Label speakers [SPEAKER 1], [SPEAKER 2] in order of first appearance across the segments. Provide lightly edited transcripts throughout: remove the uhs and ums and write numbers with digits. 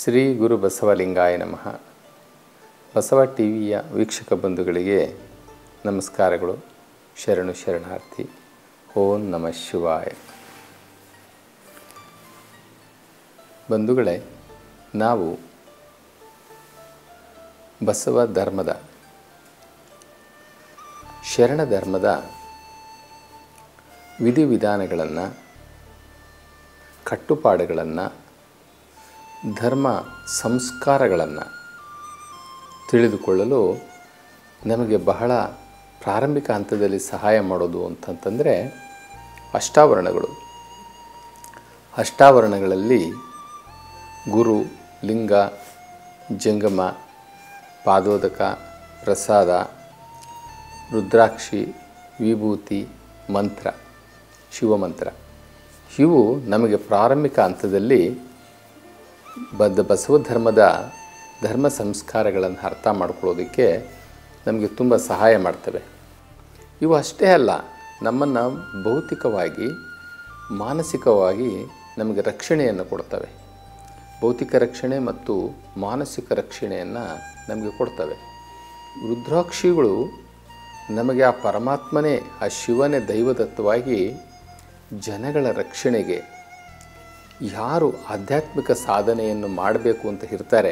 [SPEAKER 1] ಶ್ರೀ ಗುರು ಬಸವಲಿಂಗಾಯ ನಮಃ. ಬಸವ ಟಿವಿಯ ವೀಕ್ಷಕ ಬಂಧುಗಳಿಗೆ ನಮಸ್ಕಾರಗಳು. ಶರಣು ಶರಣಾರ್ಥಿ. ಓಂ ನಮಃ ಶಿವಾಯ. ಬಂಧುಗಳೇ, ನಾವು ಬಸವ ಧರ್ಮದ ಶರಣ ಧರ್ಮದ ವಿಧಿವಿಧಾನಗಳನ್ನು, ಕಟ್ಟುಪಾಡುಗಳನ್ನು, ಧರ್ಮ ಸಂಸ್ಕಾರಗಳನ್ನು ತಿಳಿದುಕೊಳ್ಳಲು ನಮಗೆ ಬಹಳ ಪ್ರಾರಂಭಿಕ ಹಂತದಲ್ಲಿ ಸಹಾಯ ಮಾಡೋದು ಅಂತಂತಂದರೆ ಅಷ್ಟಾವರಣಗಳು. ಅಷ್ಟಾವರಣಗಳಲ್ಲಿ ಗುರು, ಲಿಂಗ, ಜಂಗಮ, ಪಾದೋದಕ, ಪ್ರಸಾದ, ರುದ್ರಾಕ್ಷಿ, ವಿಭೂತಿ, ಮಂತ್ರ, ಶಿವಮಂತ್ರ ಇವು ನಮಗೆ ಪ್ರಾರಂಭಿಕ ಹಂತದಲ್ಲಿ ಬಸವ ಧರ್ಮದ ಧರ್ಮ ಸಂಸ್ಕಾರಗಳನ್ನು ಅರ್ಥ ಮಾಡ್ಕೊಳ್ಳೋದಕ್ಕೆ ನಮಗೆ ತುಂಬ ಸಹಾಯ ಮಾಡ್ತವೆ. ಇವು ಅಷ್ಟೇ ಅಲ್ಲ, ನಮ್ಮನ್ನು ಭೌತಿಕವಾಗಿ, ಮಾನಸಿಕವಾಗಿ ನಮಗೆ ರಕ್ಷಣೆಯನ್ನು ಕೊಡ್ತವೆ. ಭೌತಿಕ ರಕ್ಷಣೆ ಮತ್ತು ಮಾನಸಿಕ ರಕ್ಷಣೆಯನ್ನು ನಮಗೆ ಕೊಡ್ತವೆ. ರುದ್ರಾಕ್ಷಿಗಳು ನಮಗೆ ಆ ಪರಮಾತ್ಮನೇ, ಆ ಶಿವನೇ ದೈವದತ್ತವಾಗಿ ಜನಗಳ ರಕ್ಷಣೆಗೆ, ಯಾರು ಆಧ್ಯಾತ್ಮಿಕ ಸಾಧನೆಯನ್ನು ಮಾಡಬೇಕು ಅಂತ ಇರ್ತಾರೆ,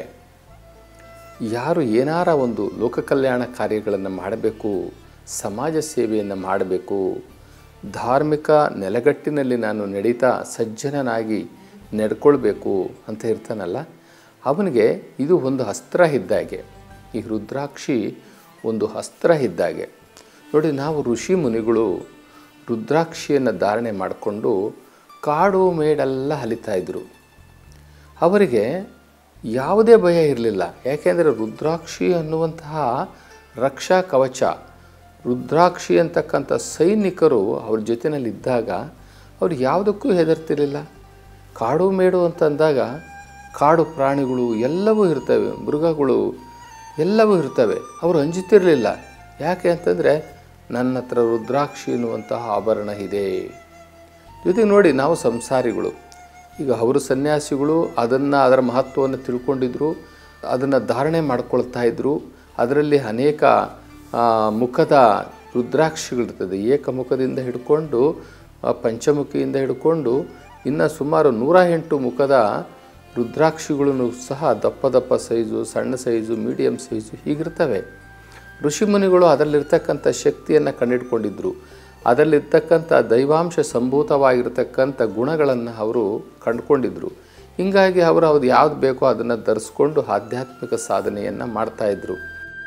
[SPEAKER 1] ಯಾರು ಏನಾರ ಒಂದು ಲೋಕ ಕಲ್ಯಾಣ ಕಾರ್ಯಗಳನ್ನು ಮಾಡಬೇಕು, ಸಮಾಜ ಸೇವೆಯನ್ನು ಮಾಡಬೇಕು, ಧಾರ್ಮಿಕ ನೆಲೆಗಟ್ಟಿನಲ್ಲಿ ನಾನು ನಡೀತಾ ಸಜ್ಜನನಾಗಿ ನಡ್ಕೊಳ್ಬೇಕು ಅಂತ ಇರ್ತಾನಲ್ಲ, ಅವನಿಗೆ ಇದು ಒಂದು ಅಸ್ತ್ರ ಇದ್ದಾಗೆ. ಈ ರುದ್ರಾಕ್ಷಿ ಒಂದು ಅಸ್ತ್ರ ಇದ್ದಾಗೆ. ನೋಡಿ, ನಾವು ಋಷಿ ಮುನಿಗಳು ರುದ್ರಾಕ್ಷಿಯನ್ನು ಧಾರಣೆ ಮಾಡಿಕೊಂಡು ಕಾಡು ಮೇಡೆಲ್ಲ ಅಲಿತಾಯಿದ್ರು. ಅವರಿಗೆ ಯಾವುದೇ ಭಯ ಇರಲಿಲ್ಲ. ಯಾಕೆಂದರೆ ರುದ್ರಾಕ್ಷಿ ಅನ್ನುವಂತಹ ರಕ್ಷಾ ಕವಚ, ರುದ್ರಾಕ್ಷಿ ಅಂತಕ್ಕಂಥ ಸೈನಿಕರು ಅವ್ರ ಜೊತೆಯಲ್ಲಿದ್ದಾಗ ಅವ್ರು ಯಾವುದಕ್ಕೂ ಹೆದರ್ತಿರಲಿಲ್ಲ. ಕಾಡು ಮೇಡು ಅಂತಂದಾಗ ಕಾಡು ಪ್ರಾಣಿಗಳು ಎಲ್ಲವೂ ಇರ್ತವೆ, ಮೃಗಗಳು ಎಲ್ಲವೂ ಇರ್ತವೆ. ಅವರು ಅಂಜುತ್ತಿರಲಿಲ್ಲ. ಯಾಕೆ ಅಂತಂದರೆ ನನ್ನ ಹತ್ರ ರುದ್ರಾಕ್ಷಿ ಎನ್ನುವಂತಹ ಆಭರಣ ಇದೆ. ಜೊತೆಗೆ ನೋಡಿ, ನಾವು ಸಂಸಾರಿಗಳು, ಈಗ ಅವರು ಸನ್ಯಾಸಿಗಳು ಅದರ ಮಹತ್ವವನ್ನು ತಿಳ್ಕೊಂಡಿದ್ರು, ಅದನ್ನು ಧಾರಣೆ ಮಾಡ್ಕೊಳ್ತಾ ಇದ್ದರು. ಅದರಲ್ಲಿ ಅನೇಕ ಮುಖದ ರುದ್ರಾಕ್ಷಿಗಳಿರ್ತದೆ. ಏಕಮುಖದಿಂದ ಹಿಡ್ಕೊಂಡು ಪಂಚಮುಖಿಯಿಂದ ಹಿಡ್ಕೊಂಡು ಇನ್ನು ಸುಮಾರು 108 ಮುಖದ ರುದ್ರಾಕ್ಷಿಗಳನ್ನು ಸಹ ದಪ್ಪ ದಪ್ಪ ಸೈಜು, ಸಣ್ಣ ಸೈಜು, ಮೀಡಿಯಮ್ ಸೈಜು ಹೀಗಿರ್ತವೆ. ಋಷಿಮುನಿಗಳು ಅದರಲ್ಲಿರ್ತಕ್ಕಂಥ ಶಕ್ತಿಯನ್ನು ಕಂಡಿಡ್ಕೊಂಡಿದ್ರು. ಅದರಲ್ಲಿರ್ತಕ್ಕಂಥ ದೈವಾಂಶ ಸಂಭೂತವಾಗಿರ್ತಕ್ಕಂಥ ಗುಣಗಳನ್ನು ಅವರು ಕಂಡುಕೊಂಡಿದ್ದರು. ಹೀಗಾಗಿ ಅವರು ಅದು ಯಾವುದು ಬೇಕೋ ಅದನ್ನು ಧರಿಸ್ಕೊಂಡು ಆಧ್ಯಾತ್ಮಿಕ ಸಾಧನೆಯನ್ನು ಮಾಡ್ತಾಯಿದ್ರು.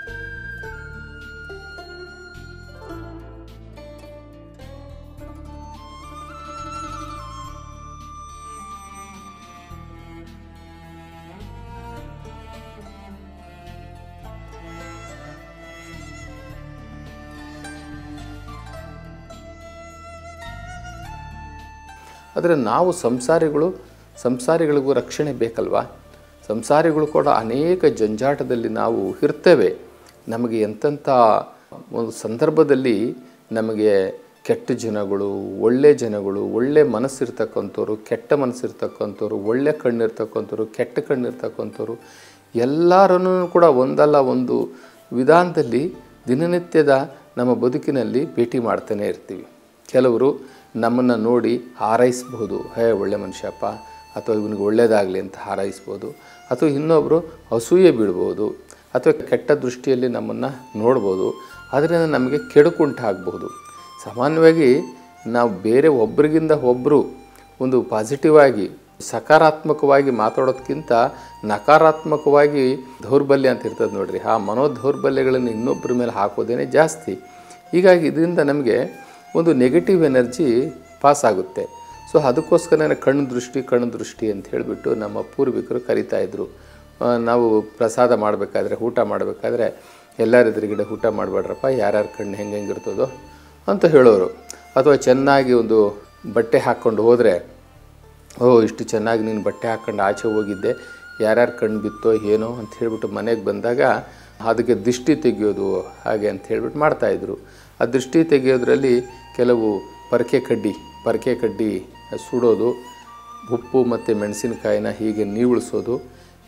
[SPEAKER 1] ಆದರೆ ನಾವು ಸಂಸಾರಿಗಳಿಗೂ ರಕ್ಷಣೆ ಬೇಕಲ್ವಾ? ಸಂಸಾರಿಗಳು ಕೂಡ ಅನೇಕ ಜಂಜಾಟದಲ್ಲಿ ನಾವು ಇರ್ತೇವೆ. ನಮಗೆ ಎಂತೆಂಥ ಒಂದು ಸಂದರ್ಭದಲ್ಲಿ ನಮಗೆ ಕೆಟ್ಟ ಜನಗಳು, ಒಳ್ಳೆ ಜನಗಳು, ಒಳ್ಳೆ ಮನಸ್ಸಿರ್ತಕ್ಕಂಥವ್ರು, ಕೆಟ್ಟ ಮನಸ್ಸಿರ್ತಕ್ಕಂಥವ್ರು, ಒಳ್ಳೆ ಕಣ್ಣಿರ್ತಕ್ಕಂಥವ್ರು, ಕೆಟ್ಟ ಕಣ್ಣಿರ್ತಕ್ಕಂಥವ್ರು ಎಲ್ಲರನ್ನೂ ಕೂಡ ಒಂದಲ್ಲ ಒಂದು ವಿಧಾನದಲ್ಲಿ ದಿನನಿತ್ಯದ ನಮ್ಮ ಬದುಕಿನಲ್ಲಿ ಭೇಟಿ ಮಾಡ್ತಾನೆ ಇರ್ತೀವಿ. ಕೆಲವರು ನಮ್ಮನ್ನು ನೋಡಿ ಹಾರೈಸ್ಬೋದು, ಒಳ್ಳೆ ಮನುಷ್ಯಪ್ಪ, ಅಥವಾ ಇವನಿಗೆ ಒಳ್ಳೆಯದಾಗಲಿ ಅಂತ ಹಾರೈಸ್ಬೋದು. ಅಥವಾ ಇನ್ನೊಬ್ಬರು ಅಸೂಯೆ ಬೀಳ್ಬೋದು, ಅಥವಾ ಕೆಟ್ಟ ದೃಷ್ಟಿಯಲ್ಲಿ ನಮ್ಮನ್ನು ನೋಡ್ಬೋದು. ಅದರಿಂದ ನಮಗೆ ಕೆಡುಕುಂಟಾಗಬಹುದು. ಸಾಮಾನ್ಯವಾಗಿ ನಾವು ಬೇರೆ ಒಬ್ಬರಿಗಿಂತ ಒಬ್ಬರು ಒಂದು ಪಾಸಿಟಿವ್ ಆಗಿ, ಸಕಾರಾತ್ಮಕವಾಗಿ ಮಾತಾಡೋದಕ್ಕಿಂತ ನಕಾರಾತ್ಮಕವಾಗಿ ದೌರ್ಬಲ್ಯ ಅಂತ ಇರ್ತದೆ ನೋಡ್ರಿ, ಆ ಮನೋದೌರ್ಬಲ್ಯಗಳನ್ನು ಇನ್ನೊಬ್ಬರ ಮೇಲೆ ಹಾಕೋದೇ ಜಾಸ್ತಿ. ಹೀಗಾಗಿ ಇದರಿಂದ ನಮಗೆ ಒಂದು ನೆಗೆಟಿವ್ ಎನರ್ಜಿ ಪಾಸ್ ಆಗುತ್ತೆ. ಸೊ ಅದಕ್ಕೋಸ್ಕರ ಕಣ್ಣು ದೃಷ್ಟಿ ಅಂತ ಹೇಳಿಬಿಟ್ಟು ನಮ್ಮ ಪೂರ್ವಿಕರು ಕರಿತಾಯಿದ್ರು. ನಾವು ಪ್ರಸಾದ ಮಾಡಬೇಕಾದ್ರೆ, ಊಟ ಮಾಡಬೇಕಾದ್ರೆ ಎಲ್ಲರ ಎದುರುಗಡೆ ಊಟ ಮಾಡಬೇಡ್ರಪ್ಪ, ಯಾರ್ಯಾರ ಕಣ್ಣು ಹೆಂಗಿರ್ತದೋ ಅಂತ ಹೇಳೋರು. ಅಥವಾ ಚೆನ್ನಾಗಿ ಒಂದು ಬಟ್ಟೆ ಹಾಕ್ಕೊಂಡು ಹೋದರೆ, ಇಷ್ಟು ಚೆನ್ನಾಗಿ ನೀನು ಬಟ್ಟೆ ಹಾಕ್ಕೊಂಡು ಆಚೆ ಹೋಗಿದ್ದೆ, ಯಾರ್ಯಾರ ಕಣ್ಣು ಬಿತ್ತೋ ಏನೋ ಅಂತ ಹೇಳಿಬಿಟ್ಟು ಮನೆಗೆ ಬಂದಾಗ ಅದಕ್ಕೆ ದೃಷ್ಟಿ ತೆಗೆಯೋದು ಹಾಗೆ ಅಂತ ಹೇಳಿಬಿಟ್ಟು ಮಾಡ್ತಾಯಿದ್ರು. ಆ ದೃಷ್ಟಿ ತೆಗೆಯೋದ್ರಲ್ಲಿ ಕೆಲವು ಪರಕೆ ಕಡ್ಡಿ ಸುಡೋದು, ಉಪ್ಪು ಮತ್ತು ಮೆಣಸಿನಕಾಯಿನ ಹೀಗೆ ನೀವುಳಿಸೋದು,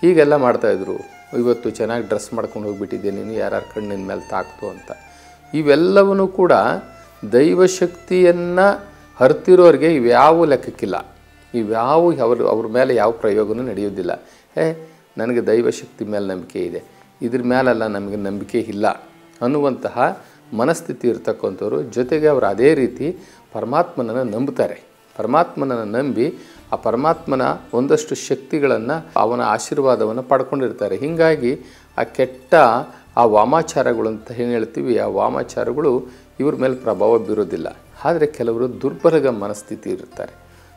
[SPEAKER 1] ಹೀಗೆಲ್ಲ ಮಾಡ್ತಾಯಿದ್ರು. ಇವತ್ತು ಚೆನ್ನಾಗಿ ಡ್ರೆಸ್ ಮಾಡ್ಕೊಂಡು ಹೋಗಿಬಿಟ್ಟಿದ್ದೆ ನೀನು, ಯಾರ್ಯಾರ ಕಣ್ಣಿನ ಮೇಲೆ ತಾಕ್ತು ಅಂತ. ಇವೆಲ್ಲವೂ ಕೂಡ ದೈವಶಕ್ತಿಯನ್ನು ಹರ್ತಿರೋರಿಗೆ ಇವ್ಯಾವ ಲೆಕ್ಕಕ್ಕಿಲ್ಲ. ಇವ್ಯಾವ ಅವ್ರ ಮೇಲೆ ಯಾವ ಪ್ರಯೋಗನೂ ನಡೆಯೋದಿಲ್ಲ. ನನಗೆ ದೈವಶಕ್ತಿ ಮೇಲೆ ನಂಬಿಕೆ ಇದೆ, ಇದ್ರ ಮೇಲೆಲ್ಲ ನಮಗೆ ನಂಬಿಕೆ ಇಲ್ಲ ಅನ್ನುವಂತಹ ಮನಸ್ಥಿತಿ ಇರ್ತಕ್ಕಂಥವ್ರು. ಜೊತೆಗೆ ಅವರು ಅದೇ ರೀತಿ ಪರಮಾತ್ಮನನ್ನು ನಂಬ್ತಾರೆ. ಪರಮಾತ್ಮನನ್ನು ನಂಬಿ ಆ ಪರಮಾತ್ಮನ ಒಂದಷ್ಟು ಶಕ್ತಿಗಳನ್ನು, ಅವನ ಆಶೀರ್ವಾದವನ್ನು ಪಡ್ಕೊಂಡಿರ್ತಾರೆ. ಹೀಗಾಗಿ ಆ ಕೆಟ್ಟ ಆ ವಾಮಾಚಾರಗಳು ಅಂತ ಏನು ಹೇಳ್ತೀವಿ, ಆ ವಾಮಾಚಾರಗಳು ಇವ್ರ ಮೇಲೆ ಪ್ರಭಾವ ಬೀರೋದಿಲ್ಲ. ಆದರೆ ಕೆಲವರು ದುರ್ಬಲ ಮನಸ್ಥಿತಿ ಇರ್ತಾರೆ.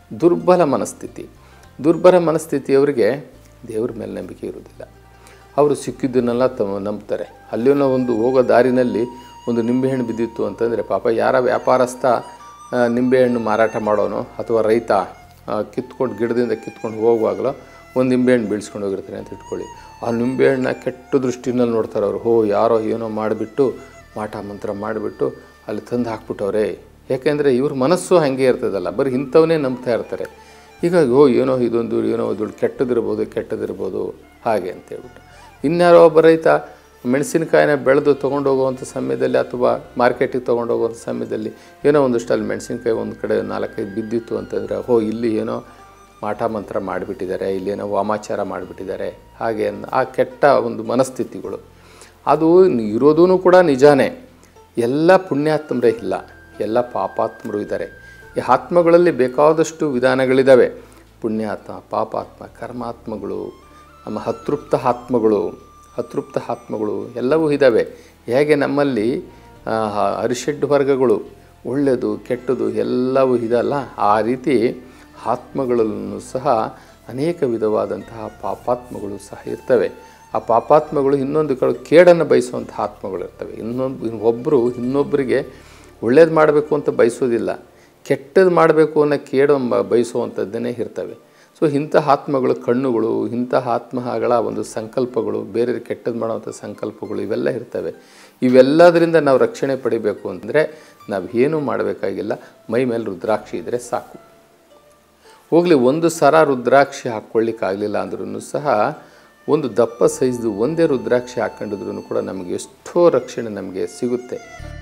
[SPEAKER 1] ದುರ್ಬಲ ಮನಸ್ಥಿತಿಯವರಿಗೆ ದೇವ್ರ ಮೇಲೆ ನಂಬಿಕೆ ಇರೋದಿಲ್ಲ. ಅವರು ಸಿಕ್ಕಿದ್ದನ್ನೆಲ್ಲ ನಂಬ್ತಾರೆ. ಅಲ್ಲಿಯೂ ಒಂದು ಹೋಗೋ ದಾರಿನಲ್ಲಿ ಒಂದು ನಿಂಬೆಹಣ್ಣು ಬಿದ್ದಿತ್ತು ಅಂತಂದರೆ ಪಾಪ ಯಾರ ವ್ಯಾಪಾರಸ್ಥ ನಿಂಬೆಹಣ್ಣು ಮಾರಾಟ ಮಾಡೋನು ಅಥವಾ ರೈತ ಗಿಡದಿಂದ ಕಿತ್ಕೊಂಡು ಹೋಗುವಾಗಲೂ ಒಂದು ನಿಂಬೆಹಣ್ಣು ಬೀಳ್ಸ್ಕೊಂಡು ಹೋಗಿರ್ತಾರೆ ಅಂತ ಇಟ್ಕೊಳ್ಳಿ. ಆ ನಿಂಬೆಹಣ್ಣು ಕೆಟ್ಟ ದೃಷ್ಟಿನಲ್ಲಿ ನೋಡ್ತಾರೆ ಅವರು. ಯಾರೋ ಏನೋ ಮಾಡಿಬಿಟ್ಟು ಮಾಟ ಮಂತ್ರ ಮಾಡಿಬಿಟ್ಟು ಅಲ್ಲಿ ತಂದು ಹಾಕ್ಬಿಟ್ಟವ್ರೆ. ಯಾಕೆಂದರೆ ಇವ್ರ ಮನಸ್ಸು ಹಾಗೆ ಇರ್ತದಲ್ಲ, ಬರೀ ಇಂಥವನ್ನೇ ನಂಬ್ತಾ ಇರ್ತಾರೆ. ಈಗ ಏನೋ ಇದು ಕೆಟ್ಟದಿರ್ಬೋದು ಹಾಗೆ ಅಂತೇಳ್ಬಿಟ್ಟು. ಇನ್ಯಾರೋ ಒಬ್ಬ ರೈತ ಮೆಣಸಿನಕಾಯಿನ ಬೆಳೆದು ತೊಗೊಂಡೋಗುವಂಥ ಸಮಯದಲ್ಲಿ ಅಥವಾ ಮಾರ್ಕೆಟಿಗೆ ತೊಗೊಂಡೋಗುವಂಥ ಸಮಯದಲ್ಲಿ ಏನೋ ಒಂದಷ್ಟು ಅಲ್ಲಿ ಮೆಣಸಿನಕಾಯಿ ಒಂದು ಕಡೆ 4-5 ಬಿದ್ದಿತ್ತು ಅಂತಂದರೆ ಇಲ್ಲಿ ಏನೋ ಮಾಟ ಮಂತ್ರ ಮಾಡಿಬಿಟ್ಟಿದ್ದಾರೆ, ಇಲ್ಲೇನೋ ವಾಮಾಚಾರ ಮಾಡಿಬಿಟ್ಟಿದ್ದಾರೆ ಹಾಗೆ ಆ ಕೆಟ್ಟ ಒಂದು ಮನಸ್ಥಿತಿಗಳು. ಅದು ಇರೋದೂ ಕೂಡ ನಿಜಾನೇ. ಎಲ್ಲ ಪುಣ್ಯಾತ್ಮರೇ ಇಲ್ಲ, ಎಲ್ಲ ಪಾಪಾತ್ಮರು ಇದ್ದಾರೆ. ಈ ಆತ್ಮಗಳಲ್ಲಿ ಬೇಕಾದಷ್ಟು ವಿಧಾನಗಳಿದ್ದಾವೆ. ಪುಣ್ಯಾತ್ಮ, ಪಾಪಾತ್ಮ, ಕರ್ಮಾತ್ಮಗಳು, ನಮ್ಮ ಅತೃಪ್ತ ಆತ್ಮಗಳು ಎಲ್ಲವೂ ಇದ್ದಾವೆ. ಹೇಗೆ ನಮ್ಮಲ್ಲಿ ಅರಿಷಡ್ ವರ್ಗಗಳು ಒಳ್ಳೆಯದು ಕೆಟ್ಟದು ಎಲ್ಲವೂ ಇದಲ್ಲ, ಆ ರೀತಿ ಆತ್ಮಗಳಲ್ಲೂ ಸಹ ಅನೇಕ ವಿಧವಾದಂತಹ ಪಾಪಾತ್ಮಗಳು ಸಹ ಇರ್ತವೆ. ಆ ಪಾಪಾತ್ಮಗಳು ಇನ್ನೊಂದು ಕೇಡನ್ನು ಬಯಸುವಂಥ ಆತ್ಮಗಳು ಇರ್ತವೆ. ಒಬ್ಬರು ಇನ್ನೊಬ್ಬರಿಗೆ ಒಳ್ಳೇದು ಮಾಡಬೇಕು ಅಂತ ಬಯಸೋದಿಲ್ಲ, ಕೆಟ್ಟದ್ದು ಮಾಡಬೇಕು ಅನ್ನೋ ಕೇಡು ಬಯಸುವಂಥದ್ದನ್ನೇ ಇರ್ತವೆ. ಸೊ ಇಂಥ ಆತ್ಮಗಳು ಕಣ್ಣುಗಳು, ಇಂಥ ಆತ್ಮಗಳ ಒಂದು ಸಂಕಲ್ಪಗಳು, ಬೇರೆ ಕೆಟ್ಟದ್ದು ಮಾಡುವಂಥ ಸಂಕಲ್ಪಗಳು ಇವೆಲ್ಲ ಇರ್ತವೆ. ಇವೆಲ್ಲದರಿಂದ ನಾವು ರಕ್ಷಣೆ ಪಡಿಬೇಕು ಅಂದರೆ ನಾವು ಏನೂ ಮಾಡಬೇಕಾಗಿಲ್ಲ, ಮೈ ಮೇಲೆ ರುದ್ರಾಕ್ಷಿ ಇದ್ದರೆ ಸಾಕು. ಹೋಗಲಿ, ಒಂದು ಸರ ರುದ್ರಾಕ್ಷಿ ಹಾಕ್ಕೊಳ್ಳಿಕ್ಕಾಗಲಿಲ್ಲ ಅಂದ್ರೂ ಸಹ ಒಂದು ದಪ್ಪ ಸೈಜ್ದು ಒಂದೇ ರುದ್ರಾಕ್ಷಿ ಹಾಕ್ಕೊಂಡಿದ್ರೂ ಕೂಡ ನಮಗೆ ಎಷ್ಟೋ ರಕ್ಷಣೆ ನಮಗೆ ಸಿಗುತ್ತೆ.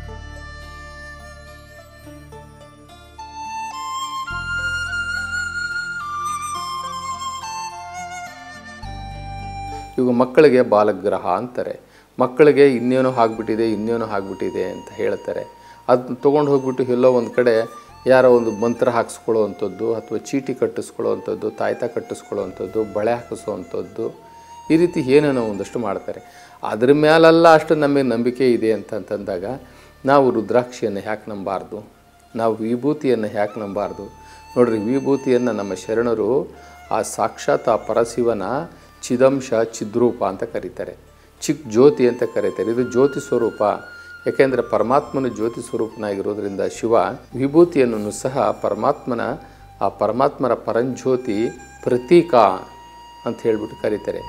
[SPEAKER 1] ಇವಾಗ ಮಕ್ಕಳಿಗೆ ಬಾಲಗ್ರಹ ಅಂತಾರೆ. ಮಕ್ಕಳಿಗೆ ಇನ್ನೇನೋ ಆಗಿಬಿಟ್ಟಿದೆ ಅಂತ ಹೇಳ್ತಾರೆ. ಅದನ್ನ ತೊಗೊಂಡು ಹೋಗ್ಬಿಟ್ಟು ಎಲ್ಲೋ ಒಂದು ಕಡೆ ಯಾರೋ ಒಂದು ಮಂತ್ರ ಹಾಕಿಸ್ಕೊಳ್ಳೋವಂಥದ್ದು ಅಥವಾ ಚೀಟಿ ಕಟ್ಟಿಸ್ಕೊಳ್ಳೋವಂಥದ್ದು, ತಾಯ್ತ ಕಟ್ಟಿಸ್ಕೊಳ್ಳೋವಂಥದ್ದು, ಬಳೆ ಹಾಕಿಸೋವಂಥದ್ದು, ಈ ರೀತಿ ಏನೇನೋ ಒಂದಷ್ಟು ಮಾಡ್ತಾರೆ. ಅದ್ರ ಮೇಲೆಲ್ಲ ಅಷ್ಟು ನಮಗೆ ನಂಬಿಕೆ ಇದೆ ಅಂತಂದಾಗ ನಾವು ರುದ್ರಾಕ್ಷಿಯನ್ನು ಯಾಕೆ ನಂಬಾರ್ದು, ನಾವು ವಿಭೂತಿಯನ್ನು ಯಾಕೆ ನಂಬಾರ್ದು? ನೋಡ್ರಿ, ವಿಭೂತಿಯನ್ನು ನಮ್ಮ ಶರಣರು ಆ ಸಾಕ್ಷಾತ್ ಆ ಪರಶಿವನ ಚಿದಂಶ ಚಿದ್ರೂಪ ಅಂತ ಕರೀತಾರೆ, ಚಿಕ್ ಜ್ಯೋತಿ ಅಂತ ಕರೀತಾರೆ. ಇದು ಜ್ಯೋತಿ ಸ್ವರೂಪ. ಯಾಕೆಂದರೆ ಪರಮಾತ್ಮನ ಜ್ಯೋತಿ ಸ್ವರೂಪನಾಗಿರೋದ್ರಿಂದ ಶಿವ ವಿಭೂತಿಯನ್ನು ಸಹ ಪರಮಾತ್ಮನ ಪರಂಜ್ಯೋತಿ ಪ್ರತೀಕ ಅಂತ ಹೇಳ್ಬಿಟ್ಟು ಕರೀತಾರೆ.